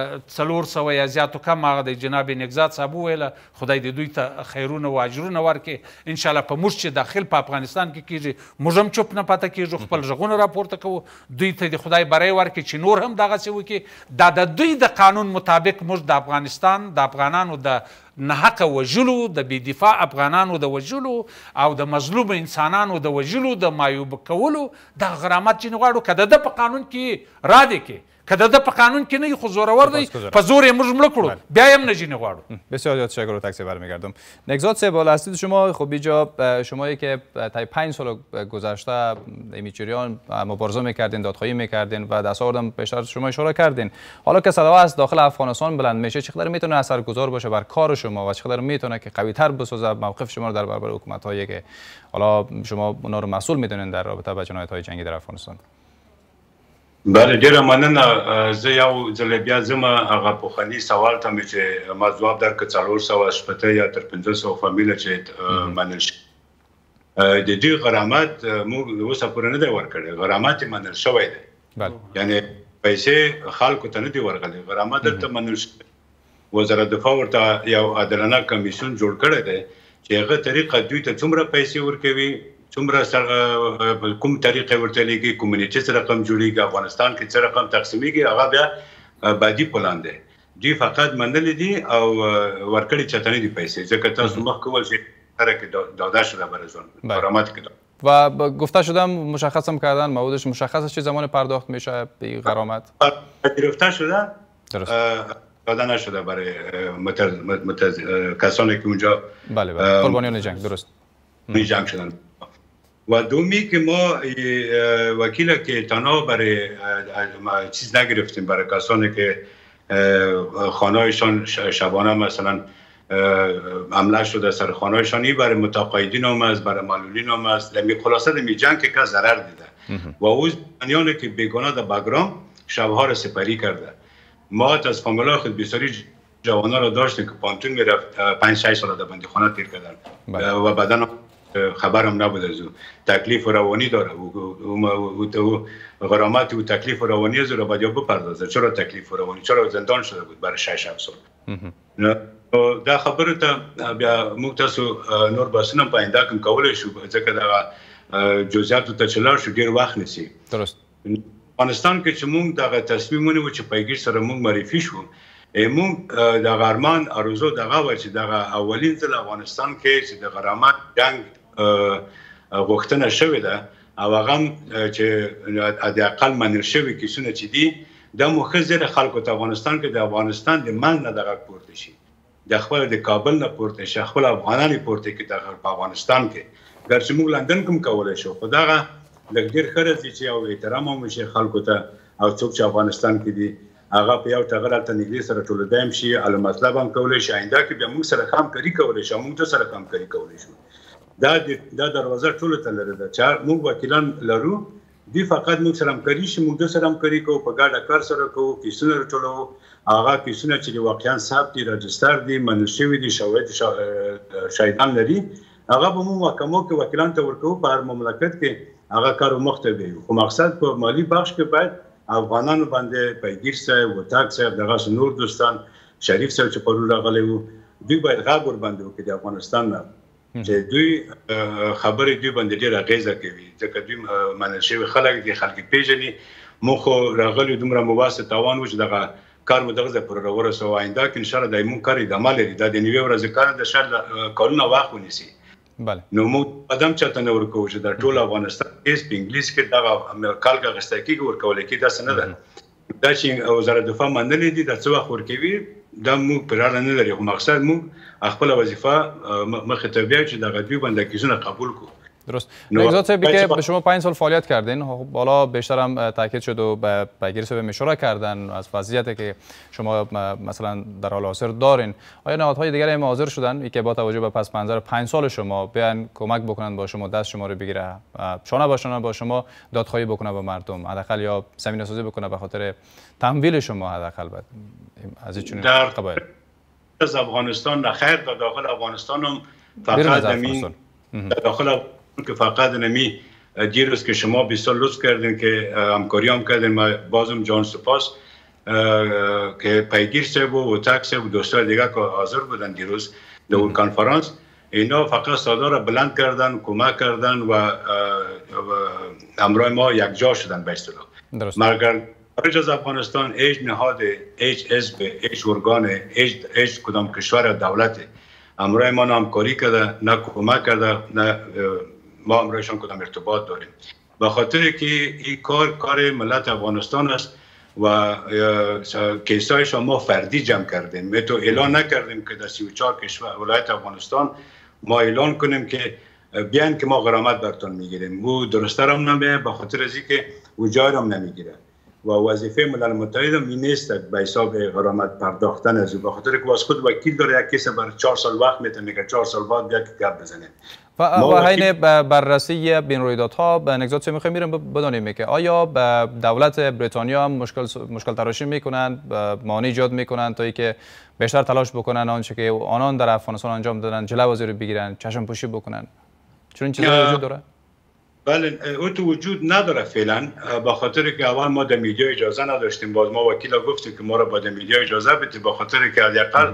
400 یا زیاتو کم هغه د جناب نګزاد صاحب وویله، خدای دې دوی ته خیرونه و اجرونه ورکړي. انشاءالله په موږ چې داخل په افغانستان کې کېږي، موږ هم چوپ نه پاته کېږو، خپل غږونه راپورته کوو. دوی ته د خدای بری ورکړي چې نور هم دغسې وکړي. دا د دوی د قانون مطابق موږ د افغانستان د افغانانو د ناحقه وژلو، د بې دفاع افغانانو د وژلو او د مظلوم انسانانو د وژلو، د معیوب کولو دغه غرامت چې نه غواړو. که د ده په قانون کې رادې کې، که د ده په قانون کې نه خو زورور دی، په زور یې موږ مړه کړو، بیا هم نجینه غواړو. بسیار زیاد تشکر و تکسی برمیگردم. نگزاد صاحب، حالا هستید شما خب اینجا شمایی که تا 5 سال گذشته امیچریان مبارزه میکردین، دادخواهی میکردین و دستاوردم بیشتر شما اشاره کردین. حالا که صدا از داخل افغانستان بلند میشه، چقدر میتونه اثرگذار باشه بر کار شما و چقدر میتونه که قوی تر بسازه موقف شما رو در برابر حکومت هایی که حالا شما اونا رو مسئول میدونین در رابطه با جنایت های جنگی در افغانستان؟ بله، ډیره مننه. زه یو ځل بیا ځم هغه پخواني سوال ته مې چې ما ځواب درکړ 480 یا تر 500 فامیله چې منل شي. د دې غرامت موږ اوسه پورې نه دی ورکړی، غرامت یې منل شوی دی. یعنې پیسې خلکو ته نه دي ورغلي، غرامت دلته منل شوی. وزارت دفاع ورته یو عادلانه کمیسیون جوړ کړی دی چې هغه طریقه دوی ته څومره پیسې ورکوي، څومره کوم طریقه ورته لګي، کمیونټي سره رقم جوړیږي، افغانستان کې څه رقم تقسیمیږي، هغه بیا بادي پلان دی. دوی فقط منلي دي او ورکړي چتنې دي پیسې، ځکه تاسو مخکې ول چې هر داده شده برای برآمد کرد و گفته شدم مشخصم کردن موعدش مشخصه چه زمان پرداخت میشه به غرامت؟ گرفته شده درست داده نشده برای کسانی که اونجا بله قربانیان جنگ درست جنگ شدن. و دومی که ما وکیل که تنها برای چیز نگرفتیم برای کسانی که خانه‌شان شبانه مثلا حمله شده سر خانه‌شان، این برای متقاعدین هم است، برای معلولین هم است. لمی خلاصه می جنگ که ضرر دیده و او زنیانی که بیگانه در بگرام شبها را سپری کرده. ما از فامیلای خود بسیاری جوانا را داشتیم که پانتون میرفت 5-6 سال در بندیخانه تیر کردن و بعداً خبرم نبود از او. تکلیف روانی داره و غرامت و تکلیف روانی از او را باید بپردازه. چرا تکلیف روانی؟ چرا زندان شده بود برای 6 سال؟ دا خبره ته بیا موږ تاسو نور باسنم په آینده کې کولای شو، ځکه دا جزئیات ته چلار شو ډیر وخت نسی. درست. افغانستان کې چې موږ دا تصمیمونه و چې پیګیر سره موږ معرفي شو، موږ د غرمان ارزو دغه و چې دغه اولین ځل افغانستان کې چې د غرامت جنگ غوښتنه شوې ده او هغه چې د اقل منل شوی کیسونه چې دي د مخزر خلکو ته افغانستان کې د افغانستان د من نه دغه پورته شي، د خپل د کابل نه پورته شي، خپل افغانان پورته کې د افغانستان کې ګرځي موږ لندن کوم کولای شو، خو دغه لږ ډیر خرڅ چې او احترام هم شي خلکو ته او څوک چې افغانستان کې دي هغه په یو ټغر ته نګری سره ټول دایم شي ال مطلب هم کولای شي، آینده کې به موږ سره همکاري کولای شو، موږ سره همکاري کولای شو. دا دروازه ټول ته لري دا چې موږ وکیلان لرو، دی فقط موږ سره همکاري شي، موږ سره همکاري کوو، په ګډه کار سره کوو، کیسونه ټولو هغه کیسونه چې واقعا ثبت دي، رجستر دي، منل شوي دي، شاهدان لري، هغه به موږ محکمو کې وکیلان ته ورکوو په هر مملکت کې هغه کار مخ ته بیایو. خو مقصد په مالی بخش کې باید افغانانو باندې پیګیر صاحب، وطاق صاحب، دغه نور دوستان، شریف صاحب چې پرون راغلی وو، دوی باید غږ ور باندې وکړي د افغانستان نه چې دوی خبرې دوی باندې ډېره اغېزه کوي، ځکه دوی منل شوي خلک دي، خلک پیژني. موږ خو راغلي دومره مواسط تاوان و چې دغه کار مو دغه ځای پورې راورسوه، آینده کې انشاءالله دا زموږ کار ادامه لري، دا د نوې ورځې کار د شاید کلونه وخت ونیسي. بله نو موږ قدم چاته نه ورکوو چې د ټول افغانستان کې په انګلیس کې دغه کالګه اخیستی کېږي ورکولی کېږي، داسې نه ده. دا چې وزارت دفاع منلي دي دا څه وخت ورکوي دا موږ پرې اړه نه لري، خو مقصد موږ خپله وظیفه مخې ته بیایو چې دغه دوی باندې کیسونه قبول کړو. درست. نگزاد صاحبی که شما 5 سال فعالیت کردین، بالا بیشتر هم تاکید شد و به پیگیر صاحب اشاره کردن از وضعیتی که شما مثلا در حال حاضر دارین. آیا نهادهای دیگری هم حاضر شدن که با توجه به پس منظر 5 سال شما بیان کمک بکنن با شما، دست شما رو بگیره، شانه به شانه با شما دادخواهی بکنه به مردم، حداقل یا زمینه سازی بکنه به خاطر تمویل شما، حداقل از این قبایل از افغانستان نه خیر در داخل افغانستان هم فقط همین داخل که فقط نمی دیروز که شما 20 سال لطف کردین که همکاری هم کردین، ما بازم جان سپاس که پیگیر صاحب و وطاق صاحب و دوستان دیگه که حاضر بودن دیروز در اون کنفرانس، اینا فقط صدا را بلند کردن، کمک کردن و همراه ما یک جا شدن به اصطلاح. مگر خارج از افغانستان هیچ نهاد، هیچ حزب، هیچ ارگان، هیچ کدام کشور دولت همراه ما همکاری کرده، نه کمک کرده، نه ما همراهشان کدام ارتباط داریم. به خاطر که این کار ملت افغانستان است و کیسایش ما فردی جمع کردیم. ما تو اعلان نکردیم که در 34 کشور ولایت افغانستان ما اعلان کنیم که بیان که ما غرامت برتون میگیریم. او درسته هم نمیه، به خاطر از اینکه او جای هم نمیگیره و وظیفه ملل متحد هم این نیست به حساب غرامت پرداختن از او، به خاطر که واس خود وکیل داره، یک کیسه بر 4 سال وقت میده، میگه 4 سال بعد بیا که گپ بزنه. و حین بررسی بین رویدادها به نگزاد صاحب میخوایم میرم بدانیم که آیا دولت بریتانیا هم مشکل تراشی میکنن، مانع ایجاد میکنن تا اینکه بیشتر تلاش بکنن آنچه که آنان در افغانستان انجام دادن جلوی رو بگیرن، چشم پوشی بکنن؟ چون چیزایی وجود داره؟ بله او تو وجود نداره فعلا، با خاطر که اول ما در میدیا اجازه نداشتیم. باز ما وکیل گفتیم که ما را با در میدیا اجازه بدید، با خاطر که حداقل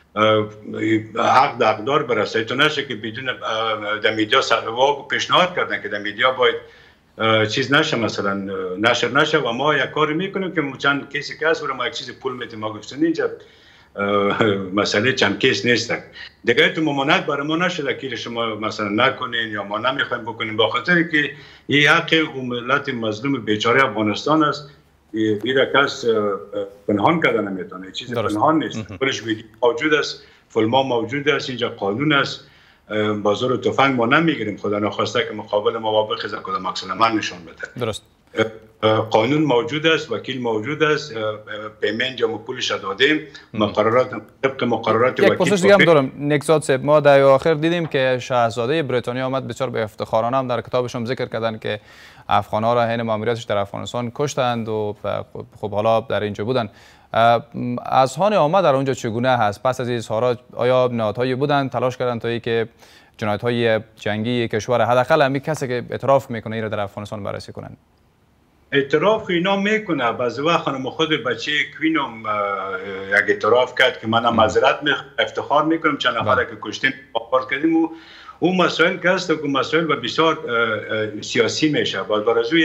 حق در اقدار برسه. تو نشه که بدون در میدیا پیشنهاد کردن که در میدیا باید چیز نشه، مثلا نشر نشه و ما یک کاری میکنیم که چند کسی که هست ما یک چیز پول میتیم. ما گفتن اینجا مسئله چند کیس نیست دیگه، تو ممانعت برای ما نشده که شما مثلا نکنین یا ما نمیخوایم بکنیم، با خاطر که این حق ملت مظلوم بیچاره افغانستان است. این کس پنهان کردن نمیتونه، چیز پنهان نیست، کلش موجود است، فیلم موجود است، اینجا قانون است. با زور تفنگ ما نمیگیریم، خدا نخواسته که مقابل ما بخیزه کدام عکس العمل نشان بده. درست. قانون موجود است، وکیل موجود است، پیمنت جمع پولش دادیم، مقررات طبق مقررات یک پرسش دیگه هم دارم نکزاد صاحب. ما در آخر دیدیم که شاهزاده بریتانیا آمد بسیار به افتخارانه هم در کتابشون ذکر کردن که افغان‌ها را حین ماموریتش در افغانستان کشتند و خب حالا در اینجا بودن. اذهان عامه در اونجا چگونه هست؟ پس از این اظهارات آیا نهادهایی بودند تلاش کردند تا اینکه جنایت‌های جنگی کشور حداقل همین کسی که اعتراف میکنه این را در افغانستان بررسی کنند؟ اعتراف اینا میکنه. بعضی وقت خانم خود بچه کوینم یک اعتراف کرد که من معذرت افتخار میکنم چند نفر که کشتیم آپارت کردیم و اون مسائل که هست که مسائل و بسیار سیاسی میشه. باز برای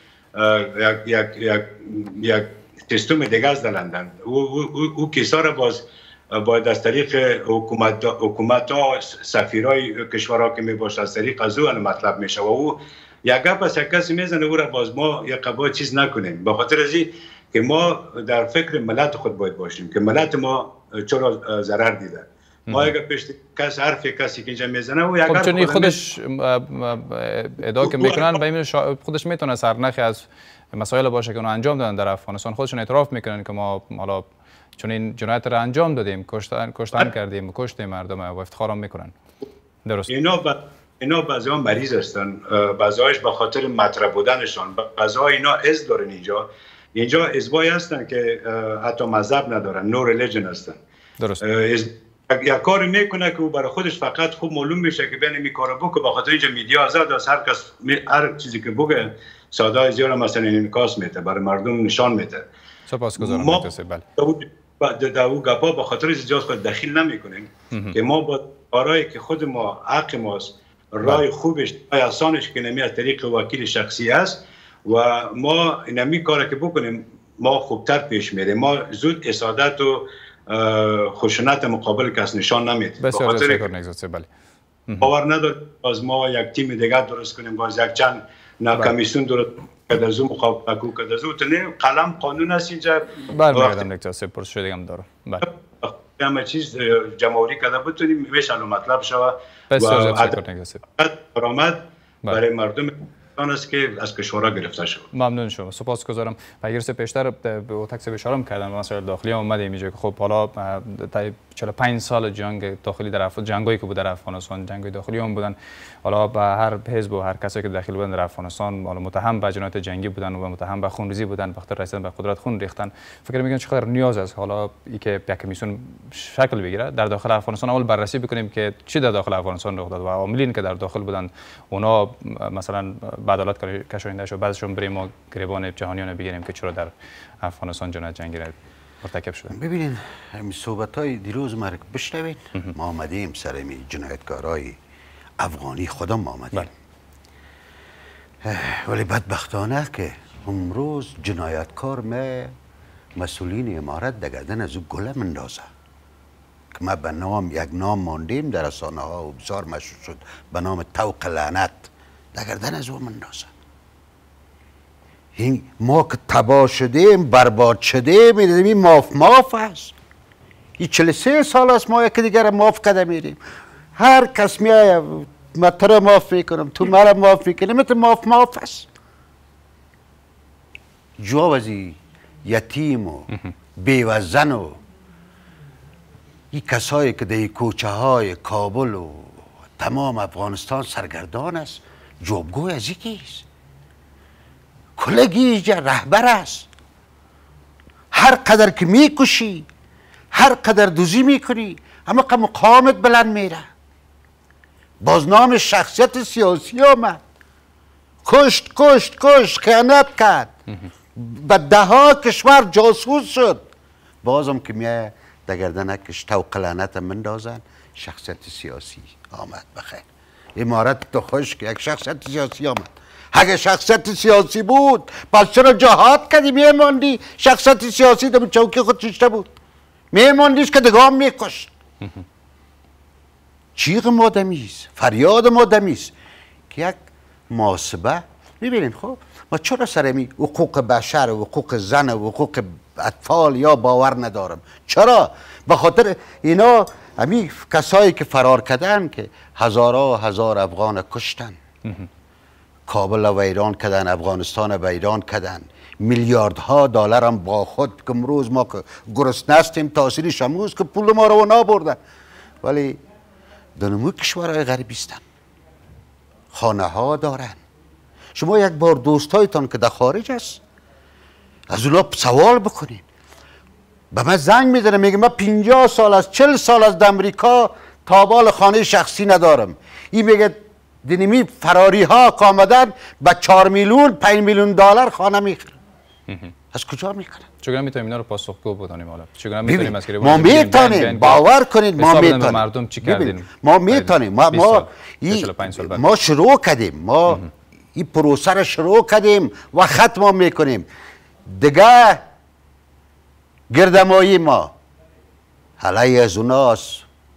یک سیستم دیگه از لندن او کیسا را باز باید از طریق حکومت ها سفیرای کشورها که میباشه از طریق از او مطلب میشه و او یک گپ از یک کسی میزنه او را باز ما یک قبا چیز نکنیم. به خاطر از این که ما در فکر ملت خود باید باشیم که ملت ما چرا ضرر دیده. ما اگر پشت کس حرف کسی که اینجا میزنه و اگر چون خودش ادعا که میکنن به خودش میتونه سرنخی از مسائل باشه که اونها انجام دادن در افغانستان. خودشون اعتراف میکنن که ما حالا چون این جنایت را انجام دادیم، کشتن کردیم، کشتیم مردم و افتخارم میکنن. درست. اینا بعضی‌ها مریض هستن، بعضی‌هاش به خاطر مطرح بودنشان، بعضی‌ها اینا از دارن اینجا ازبایی هستن که حتی مذهب ندارن، نو ریلیجن هستن. درست. یک کاری میکنه که او برای خودش فقط خوب معلوم میشه که بین می کارو بکنه. به خاطر اینجا میدیا آزاد است، هر کس هر چیزی که بگه ساده زیاد مثلا انعکاس میده، برای مردم نشان میده. سپاسگزارم. بله. در او گپا به خاطر ایجاد خود دخیل نمیکنیم که ما با کارهایی که خود ما حق ماست، راه خوبش، راه آسانش که نمی از طریق وکیل شخصی است و ما نمی کار که بکنیم ما خوبتر پیش میریم. ما زود اسادت و خشونت مقابل کس نشان نمیدیم. بسیار تشکر نگذار. بله. باور نداریم باز ما یک تیم دیگه درست کنیم، باز یک چند کمیسیون درست کده زو مقابل کو کده زو تنه قلم قانون است اینجا. برمیگردم نگذار. پرسش دیگه هم دارم. بله. همه چیز جمهوری کده بتونیم میشه مطلب شوه. بسیار تشکر نگذار. درآمد برای مردم است که از کشورها گرفته شد. ممنون شما. سپاسگزارم. پیگیرس پیشتر به تکس اشاره کردن مسائل داخلی اومده اینجا که خب حالا تا 45 سال جنگ داخلی در جنگایی که بود در افغانستان، جنگای داخلی هم بودن. حالا به هر حزب و هر کسی که داخل بودن در افغانستان حالا متهم به جنایت جنگی بودن و متهم به خونریزی بودن، به خاطر رسیدن به قدرت خون ریختن. فکر می‌کنم چقدر نیاز است حالا اینکه یک کمیسیون شکل بگیره در داخل افغانستان، اول بررسی بکنیم که چی در داخل افغانستان رخ داد و عاملین که در داخل بودن اونا مثلا به عدالت کشانده شد، بعضشون بریم ما گریبان جهانیان بگیریم که چرا در افغانستان جنایت جنگی مرتکب شدن. ببینید همین صحبت‌های دیروز ما رو بشنوید. ما آمدیم سر این جنایتکارای افغانی خودم ما آمدیم. ولی بدبختانه که امروز جنایتکار مسئولین امارت در گردن از او گله مندازه که ما به نام یک نام ماندیم در رسانه ها و بسیار مشهور شد به نام طوق لعنت، در گردن از او مندازه. این ما که تباه شدیم، برباد شدیم، این ماف است. این 43 سال است ما یکی دیگر ماف کده میریم. هر کس میایه من تو را معاف میکنم، تو مرا معاف میکنی، مثل معاف است. جوابزی یتیم و بیوزن و این کسایی که در کوچه های کابل و تمام افغانستان سرگردان است، جوابگوی از یکیست. کلگی رهبر است. هر قدر که میکشی، هر قدر دوزی میکنی، همه مقامت بلند میره. باز نام شخصیت سیاسی آمد. کشت خیانت کرد به 10 کشور جاسوس شد. بازم که میای در گردنکش توق لعنت مندازن. شخصیت سیاسی آمد بخیر. امارت تو خوش که یک شخصیت سیاسی آمد. اگه شخصیت سیاسی بود پس چرا جهاد کردی میماندی؟ شخصیت سیاسی در چوکی خود چشته بود، میماندیش که دگام میکشت. چیغ مادمیست، فریاد مادمیست که یک محاسبه. ببینید خب ما چرا سرمی حقوق بشر و حقوق زن و حقوق اطفال یا باور ندارم؟ چرا؟ به خاطر اینا همین کسایی که فرار کردن که هزار افغان کشتن، کابل و ایران کردن، افغانستان و ایران کردن، میلیاردها دلار هم با خود که امروز ما که گرسنه هستیم تاثیرش امروز که پول ما رو نبردن. ولی دنمو کشورهای غربیستن، خانه ها دارن. شما یک بار دوستایتان که در خارج است از اونا سوال بکنین. به من زنگ میزنه میگه من 50 سال از 40 سال از امریکا تابال خانه شخصی ندارم. این میگه دینمی فراری ها آمدن به 4 میلیون 5 میلیون دلار خانه میخرن. از کجا میخرن؟ چگونه میتونیم اینا رو پاسخگو بکنیم؟ حالا چگونه میتونیم از ما میتونیم، باور کنید ما میتونیم. مردم چی کردیم؟ ما میتونیم. ما شروع کردیم، ما این پروسه رو شروع کردیم و ختم میکنیم. دیگه گردمایی ما علیه از اوناست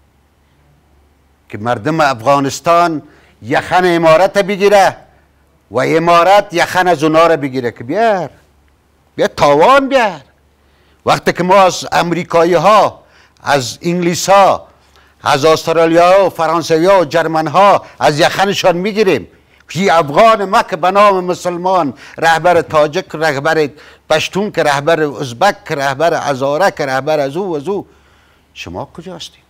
که مردم افغانستان یخن امارت بگیره و امارت یخن از اونا رو بگیره که بیار تاوان بیار. وقتی که ما از امریکایی ها، از انگلیس ها، از استرالیا و فرانسوی ها و جرمن ها از یخنشان میگیریم، یه افغان ما که به نام مسلمان، رهبر تاجک، رهبر پشتون، که رهبر ازبک، که رهبر هزاره، که رهبر از او، شما کجا هستید؟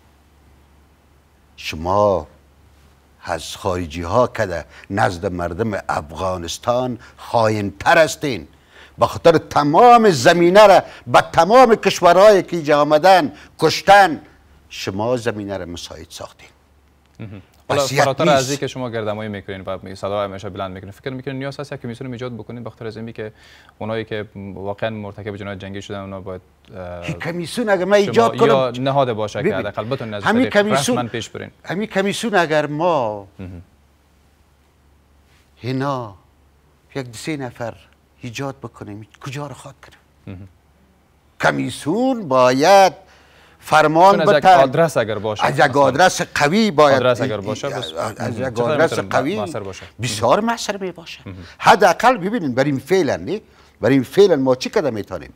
شما از خارجی ها که نزد مردم افغانستان خائن تر هستین. به خاطر تمام زمینه را به تمام کشورهایی که اینجا آمدن کشتن، شما زمینه را مساعد ساختین. حالا فراتر از اینکه شما گردمایی میکنین و صدا همیشه بلند میکنین، فکر میکنین نیاز هست که کمیسیون ایجاد بکنین بخاطر از اینکه که اونایی که واقعا مرتکب جنایت جنگی شدن اونا باید کمیسیون اگر ما ایجاد کنم یا نهاد باشه که حداقل بتونین از طریق رسما پیش برین. همین کمیسیون اگر ما اینا یک 2 نفر ایجاد بکنیم کجا رو خواهد کنیم؟ کمیسیون باید فرمان بتن. از یک آدرس اگر باشه، از یک آدرس قوی باید، آدرس اگر باشه از یک آدرس قوی بسیار مؤثر می باشه. حداقل ببینید برای این فعلا نه، برای این فعلا ما چی کده میتونیم؟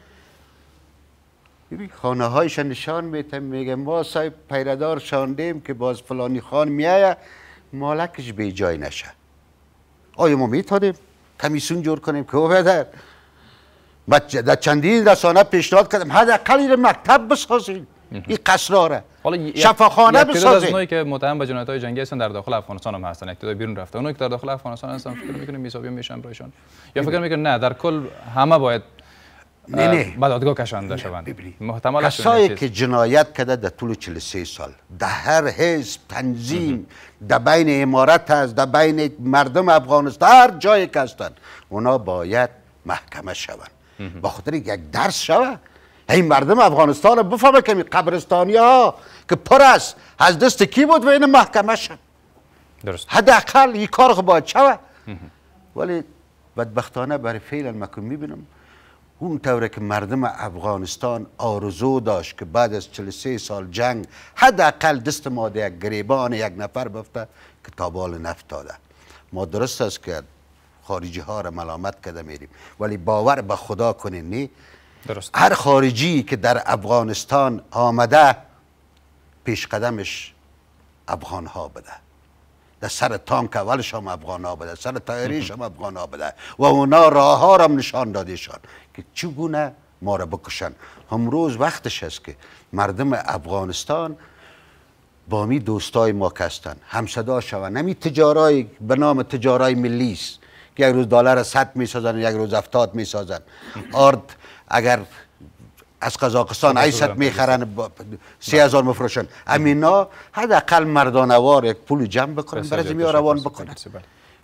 ببین خانه هایش نشان میتیم، میگه ما صاحب پیردار شاندیم که باز فلانی خان میایه مالکش به جای نشه. آیا ما میتونیم کمیسیون جور کنیم که بهتر در چندین رسانه پیشنهاد کردم حداقل این مکتب بسازیم، این قصراره، شفاخانه بسازیم. از اونایی که متهم به جنایت‌های جنگی هستن در داخل افغانستان هم هستن، اقتدار بیرون رفته، اونایی که در داخل افغانستان هستن فکر می‌کنیم میسابی میشن برایشان، یا فکر می‌کنیم نه در کل همه باید به دادگاه کشانده شوند؟ محتمل کسایی که جنایت کرده در طول 43 سال در هر حزب تنظیم در بین امارت هست، در بین مردم افغانستان، هر جایی که هستن، اونا باید محکمه شوند. با خاطر یک درس شوه این مردم افغانستان بفهمه که قبرستانی ها که پر است از دست کی بود و این محکمه شد. درست. حداقل این کار باید شوه. ولی بدبختانه برای فعلا مکن میبینم اون طوره که مردم افغانستان آرزو داشت که بعد از 43 سال جنگ حداقل دست ما در یک گریبان یک نفر بفته که تابال نفت داده. ما درست است که خارجی ها را ملامت کرده میریم، ولی باور به خدا کنین نی، درست. هر خارجی که در افغانستان آمده پیش قدمش افغان ها بده، در سر تانک اولش هم افغان ها بده، سر تایریش هم افغان ها بده و اونا راه ها را نشان دادیشان که چگونه ما را بکشن. امروز وقتش است که مردم افغانستان با می دوستای ما کستن همصدا شوند. نمی تجارای به نام تجارای ملی است که یک روز دلار 100 میسازن، یک روز 70 میسازن. آرد اگر از قزاقستان 800 میخرن 3000 مفروشن. امینا حداقل مردانوار یک پول جمع بکنن برای زمین روان بکنن.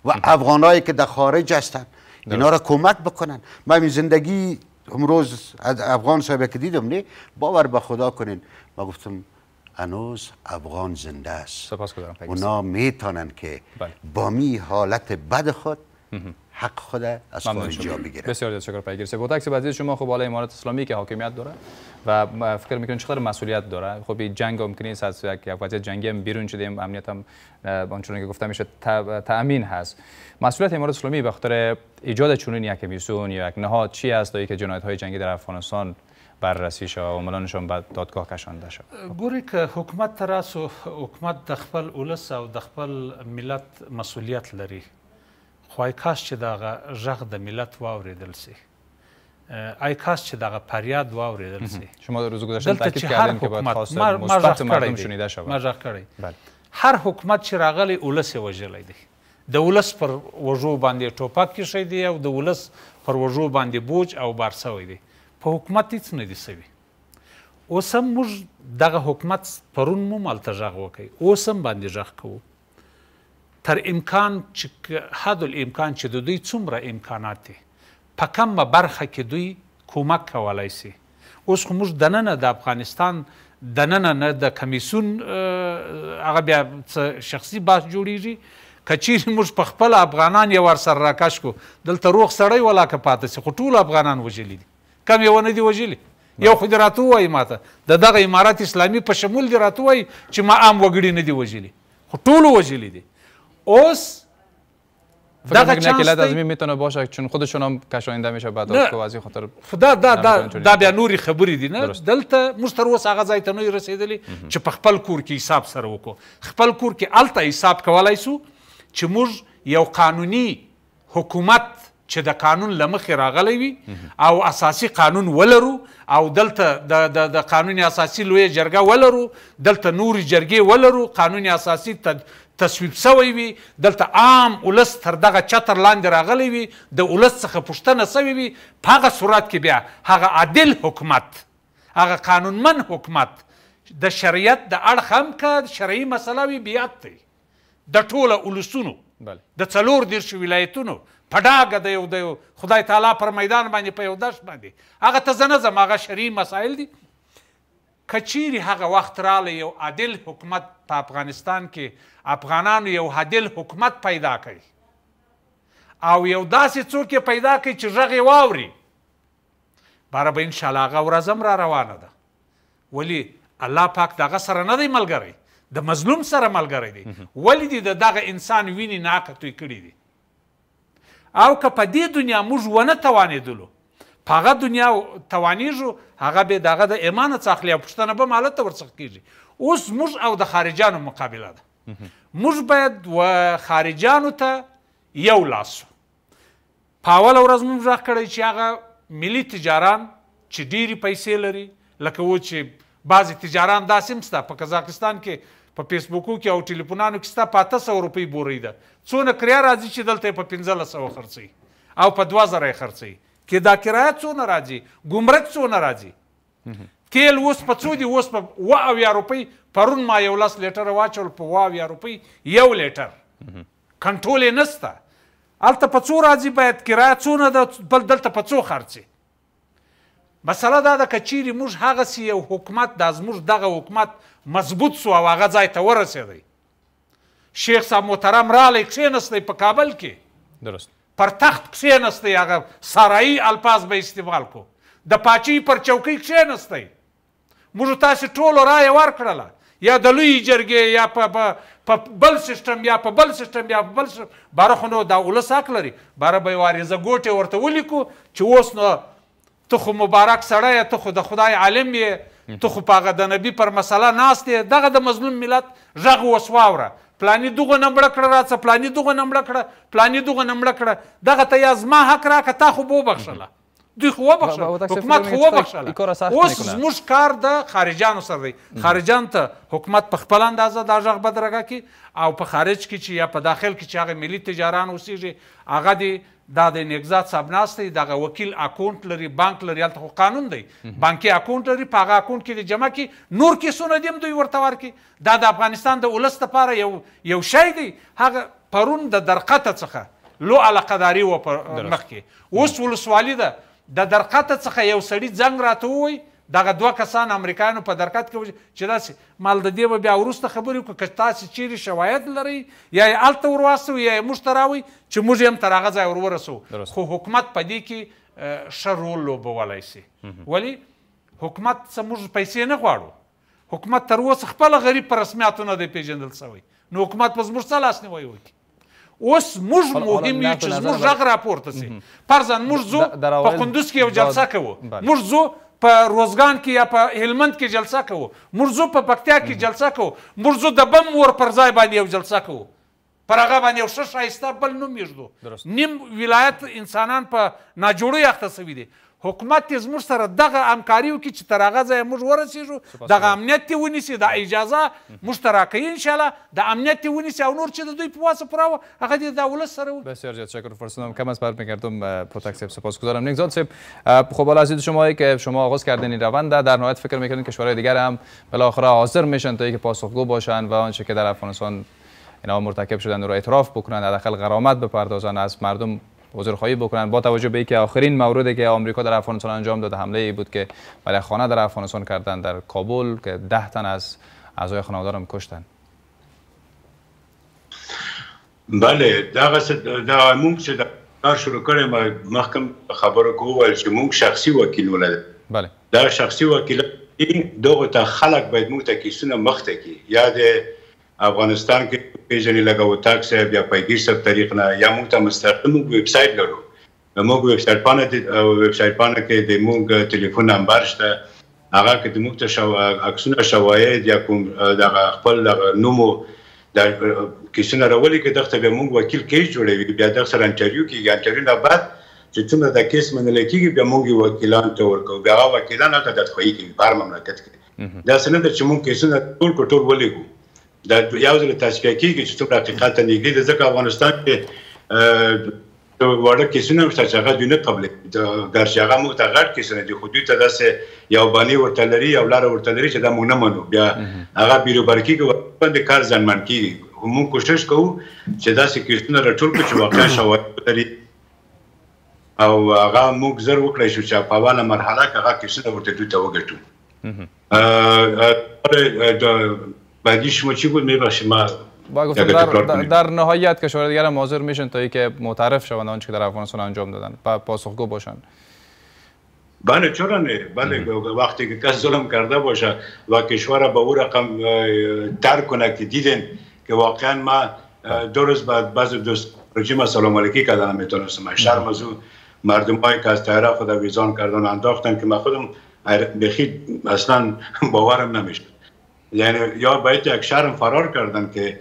و افغانایی که در خارج هستن اینا را کمک بکنن. من زندگی امروز از افغان صاحب که دیدم نه باور به خدا کنین ما گفتم هنوز افغان زنده است. سپاسگزارم. اونا میتونن که با می حالت بد خود حق خود از خارجی ها بگیرن. بسیار تشکر پیگیر صاحب. با تکسی بعضی شما خب بالای امارات اسلامی که حاکمیت داره و فکر میکنین چقدر مسئولیت داره. خب این جنگ ممکنه است از یک وضعیت جنگی هم بیرون شدیم، امنیت هم آنچنانی که گفته میشه تأمین هست. مسئولیت امارات اسلامی به خاطر ایجاد چنین یک کمیسیون یا یک نهاد چی است تا که جنایت های جنگی در افغانستان بررسی شد و عاملانشان به دادگاه کشانده شد؟ ګوري که حکومت ته راسو حکومت د خپل ولس او د خپل ملت مسؤلیت لري، خو ای کاش چې دغه غږ د ملت واورېدل سي، ای کاش چې دغه فریاد واورېدل سي. شما روز گذشته تاکید کردین که باید خواست مثبت مردم شنیده شود. ما غږ کړی. هر حکومت چې راغلی ولس یې وژلی دی، د ولس پر وژو باندې ټوپک کیښی دی او د ولس پر وژو باندې بوج او بار سوی دی. په حکومت هیڅ نه دي سوي. اوس هم موږ دغه حکومت پرون مو هلته غږ وکړئ، اوس هم باندې غږ کوو. تر امکان چې حد الامکان چې د دوی څومره امکانات دي په کمه برخه کې دوی کومک کولی سي. اوس خو موږ دننه د افغانستان دننه نه د کمیسیون هغه بیا څه شخصي بحث جوړیږي. که چیرې موږ په خپله افغانان یې ورسره راکش کړو، دلته روغ سړی ولاکه پاته سي، خو ټول افغانان وژلي دي، کم یې ونه دي وژلي. یو خو دې راته ووایي ماته د دغه امارت اسلامي په شمول دې راته ووایي چې ما عام وګړي نه دي وژلي، خو ټولو وژلي دي. اوس دغه چانس لازمی میتونه باشه چون خودشون هم کشانده میشه بعد از از این خاطر دا بیا نوري خبرې دي نه. دلته موږ تر اوسه هغه ځای ته نه رسېدلي چې په خپل کور کې حساب سره وکړو. خپل کور کې هلته حساب کولی سو چې موږ یو قانوني حکومت چې د قانون له مخې راغلی وي او اساسي قانون ولرو او دلته د قانون اساسي لویه جرګه ولرو، دلته نورې جرګې ولرو، قانون اساسي تصویب سوی وي، دلته عام ولس تر دغه چتر لاندې راغلی وي، د ولس څخه پوښتنه سوې وي. په هغه صورت کې بیا هغه عادل حکومت، هغه قانونمن حکومت د شریعت د اړخ هم که شرعي مسله وي بیعت دی د ټوله ولسونو د 34 ولایتونو په ډاګه د یو خدای تعالی پر میدان باندې په یو دشت باندې هغه ته زه نه ځم، هغه شرعي مسایل دي. که چیرې هغه وخت راغلی یو عادل حکومت په افغانستان کې افغانانو یو عادل حکومت پیدا کوي او یو داسې څوک یې پیدا کوي چې غږ یې واوري، باره به انشاءالله هغه ورځ هم را روانه ده. ولې الله پاک دغه سره نه دی ملګری، د مظلوم سره ملګری دی. ولې دې د دغه انسان وینې ناکه توی کړي دي. او که په دې دنیا موږ ونه توانېدلو، په هغه دنیا توانېږو، هغه بې د هغه د ایمانه څه اخلي او پوښتنه به مالت ته ورڅخه کېږي. اوس موږ او د خارجیانو مقابله ده. موږ باید و خارجیانو ته یو لاس. په اوله ورځ موږ غږ کړی چې هغه ملي تجاران چې ډېرې پیسې لري، لکه و چې بعضې تجاران داسې هم شته په قزاقستان کې په فیسبوکو کې او ټلیفونانو کې ستا په 800 روپۍ بورۍ ده، څونه کرایه راځي چې دلته یې په 1500 خرڅوي او په 2000 یې خرڅوي. کې دا کرایه څونه راځي، ګمرک څونه راځي، تیل اوس په څو دي؟ اوس په 70 روپۍ. پرون ما 11 لیټره واچول په 70 روپۍ یو لیټر، کنټرول یې نسته. هلته په څو راځي، باید کرایه څونه ده، بل دلته په څو خرڅي. مسله دا ده که چیرې موږ هغسې یو حکومت دا زموږ دغه حکومت مضبوط سو او هغه ځای ته ورسېدی، شیخ صاحب محترم رالی کښېنستی په کابل کې، درست پر تخت کښېنستی، هغه سارایي الفاظ به استعمال کو، د پاچۍ پر چوکۍ کښېنستی. موږ تاسې ټولو رایه ورکړله، یا د لویې جرګې یا په بل سیسټم یا په بل سیسټم یا په بل سیسټم. باره خو نو دا ولس حق لري، باره به یې عریضه ګوټې ورته ولیکو چې اوس نو ته خو مبارک سړی یې، ته خو د خدای عالم یې، ته خو په هغه د نبي پر مسله ناست یې، دغه د مظلوم ملت غږ اوس واوره. پلاني دغه نه مړه کړه راڅه، پلاني دغه نه مړه کړه، پلاني دغه نه مړه کړه، دغه ته یا زما حق راکړه، تا خو به وبخښله، دوی خو وبخښله، حکومت خو وبخښله. اوس زموږ کار د خارجیانو سره دی. خارجیانو ته حکومت په خپل اندازه دا غږ بدرګه کړي او په خارج کې چې یا په داخل کې چې هغه ملي تجاران اوسېږي، هغه دې دا د نګزات صاحب ناست دی، دغه وکیل اکاونټ لري، بانک لري، هلته خو قانون دی، بانکي اکاونټ لري، په هغه اکاونټ کې د جمع کړي، نور کیسونه دي هم دوی ورته ورکړي. دا د افغانستان د ولس لپاره یو شی دی. هغه پرون د درقته څخه لو علاقهداري وه په مخکې اوس ولسوالي ده د درقته څخه یو سړي زنګ راته ووایي دغه 2 کسان امریکایانو په درقت کې چې داسې مال د دې به بیا وروسته خبرې وکړو که تاسې چیرې شواهد لرئ یا یې هلته ور واستوئ یا یې موږ ته راوئ چې موږ یې هم تر هغه ځای ور ورسوو خو حکومت په دې کې ښه رول لوبولی سي ولې حکومت څه موږ پیسې نه غواړو حکومت تر اوسه خپله غریب په رسمیاتو نه دی پیژندل سوی نو حکومت به زموږ څه لاسنیوی وکړي اوس موږ مهم یو چې زموږ غږ راپورته سي فرضاً موږ ځو په قندوز کې یو جلسه کوو موږ ځو په روزګان کې یا په هلمند کې جلسه کوو موږ ځو په پکتیا کې جلسه کوو موږ ځو د بم ور پر ځای باندې یو جلسه کوو پر هغه باندې یو ښه ښایسته بل نوم یږدو نیم ولایت انسانان په ناجوړۍ اخته سوي دي حکومت یې زموږ سره دغه همکاري وکړي چې تر هغه ځایه موږ ورسېږو دغه امنیت یې ونیسي دا اجازه موږ ته راکوي انشاءالله د امنیت یې ونیسي او نور چې د دوی په واسه پوره وه هغه دې د ولس سره وکړي. بسیار زیاد شکر فرصتم کم از بر میکردم پوتک صاحب سپاسگزارم. نیکزاد صاحب خب حالا از دید شمایی که شما آغاز کردین این روند در نهایت فکر میکنین کشورهای دیگر هم بالاخره حاضر میشن تا اینکه پاسخگو باشن و آنچه که در افغانستان اینا مرتکب شدن رو اعتراف بکنن حداقل غرامت بپردازن از مردم عذرخواهی بکنن با توجه به اینکه آخرین موردی که آمریکا در افغانستان انجام داده حمله ای بود که برای خانه در افغانستان کردن در کابل که 10 تن از اعضای خانواده هم کشتن. بله دا مونږ چې کار شروع کړی محکم خبرو کوو چې مونږ شخصي وکیل ولرو. بله دا شخصي وکیل دغه ته خلک باید مونږ ته کیسونه مخته کی یا د افغانستان کې پیژنې لکه وطاق صاحب یا پیګیر صاحب طریق نه یا موږ ته مستقیم ویب سایټ لرو موږ ویب سایټ باندې کې د موږ ټلیفون نمبر شته هغه کې د موږ ته عکسونه شواهد یا کوم دغه خپل نومو د کیسونه راولي کې دغه به موږ وکیل کیس جوړوي بیا د سره انټرویو کیږي انټرویو نه بعد چې څومره د کیس منل کیږي بیا موږ وکیلان ته ورکو بیا وکیلان ته د خوې کوي په مملکت کې دا څنګه چې موږ کیسونه ټول ولګو دا یو ځل تصفیه کیږي چې څومره حقیقت نږدې د ځکه افغانستان کې وړه کیسونه شته چې هغه دوی نه قبلوي ګرچې هغه موږ ته غټ کیسونه دي خو دوی ته داسې یو باني ورته لري یو لاره ورته لري چې دا موږ نه منو بیا هغه بیروبر کېږي ورباندې کار زیانمن کېږي خو موږ کوشش کوو چې داسې کیسونه راټول کړو چې واقعا شواهد لري او هغه موږ زر وکړی شو چې په اوله مرحله کې هغه کیسونه ورته دوی ته وګټو. بعدی شما چی بود میبخشید ما در نهایت کشورهای دیگر هم حاضر میشن تا اینکه معترف شوند آنچه که در افغانستان انجام دادن و پاسخگو باشن. بله چرا نه بله وقتی که کس ظلم کرده باشه و کشور به اون رقم ترک کنه که دیدن که واقعا ما 2 روز بعد بعض دوست رژیم سلام علیکی کردن میتونستم شرم از مردمایی که از طیاره خود ویزان کردن انداختن که من خودم بخید اصلا باورم نمیشه یعنی یا باید یک شرم فرار کردن که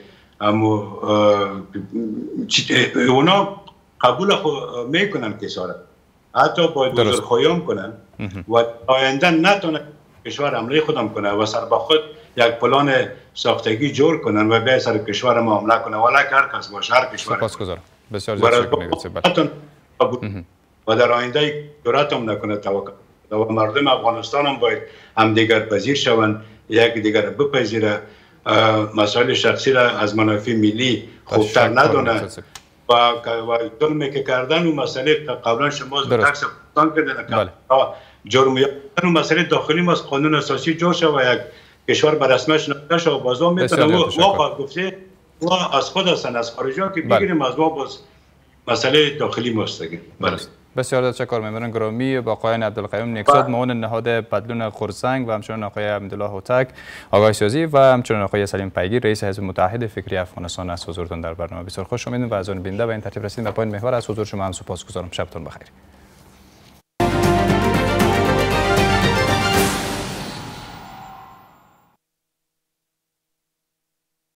اونا قبول میکنن کشور حتی باید عذرخواهی کنن و آینده نتونه کشور حمله خودم کنه و سر به خود یک پلان ساختگی جور کنن و به سر کشور ما حمله کنه ولی هر کس باشه هر کشور سپاسگزارم بسیار زیاد و در آینده جرأت هم نکنه توکل و مردم افغانستان هم باید همدیگر پذیر شوند یک دیگر بپذیره مسائل شخصی را از منافع ملی خوبتر ندونه و ظلمی که کردن و مسئله قبلا شما تکس افغانستان کردن جرم و مسئله داخلی ما از قانون اساسی جور شد و یک کشور به رسمش نقشه و بازا میتونه واقعا گفته و از خود هستن از خارجی ها که بگیریم از ما باز مسئله داخلی ماستگیم. بسیار تشکر ممنون گرامی با آقایان عبدالقیوم نیکزاد معاون نهاد بدلون خرسنگ و همچنین آقای عبدالله هوتک آگاه سازی و همچنین آقای سلیم پیگیر رئیس حزب متحد فکری افغانستان از حضورتون در برنامه بسیار خوش آمدید و از آن بینده و این ترتیب رسیدیم به پایان محور از حضور شما هم سپاسگزارم. شبتون بخیر.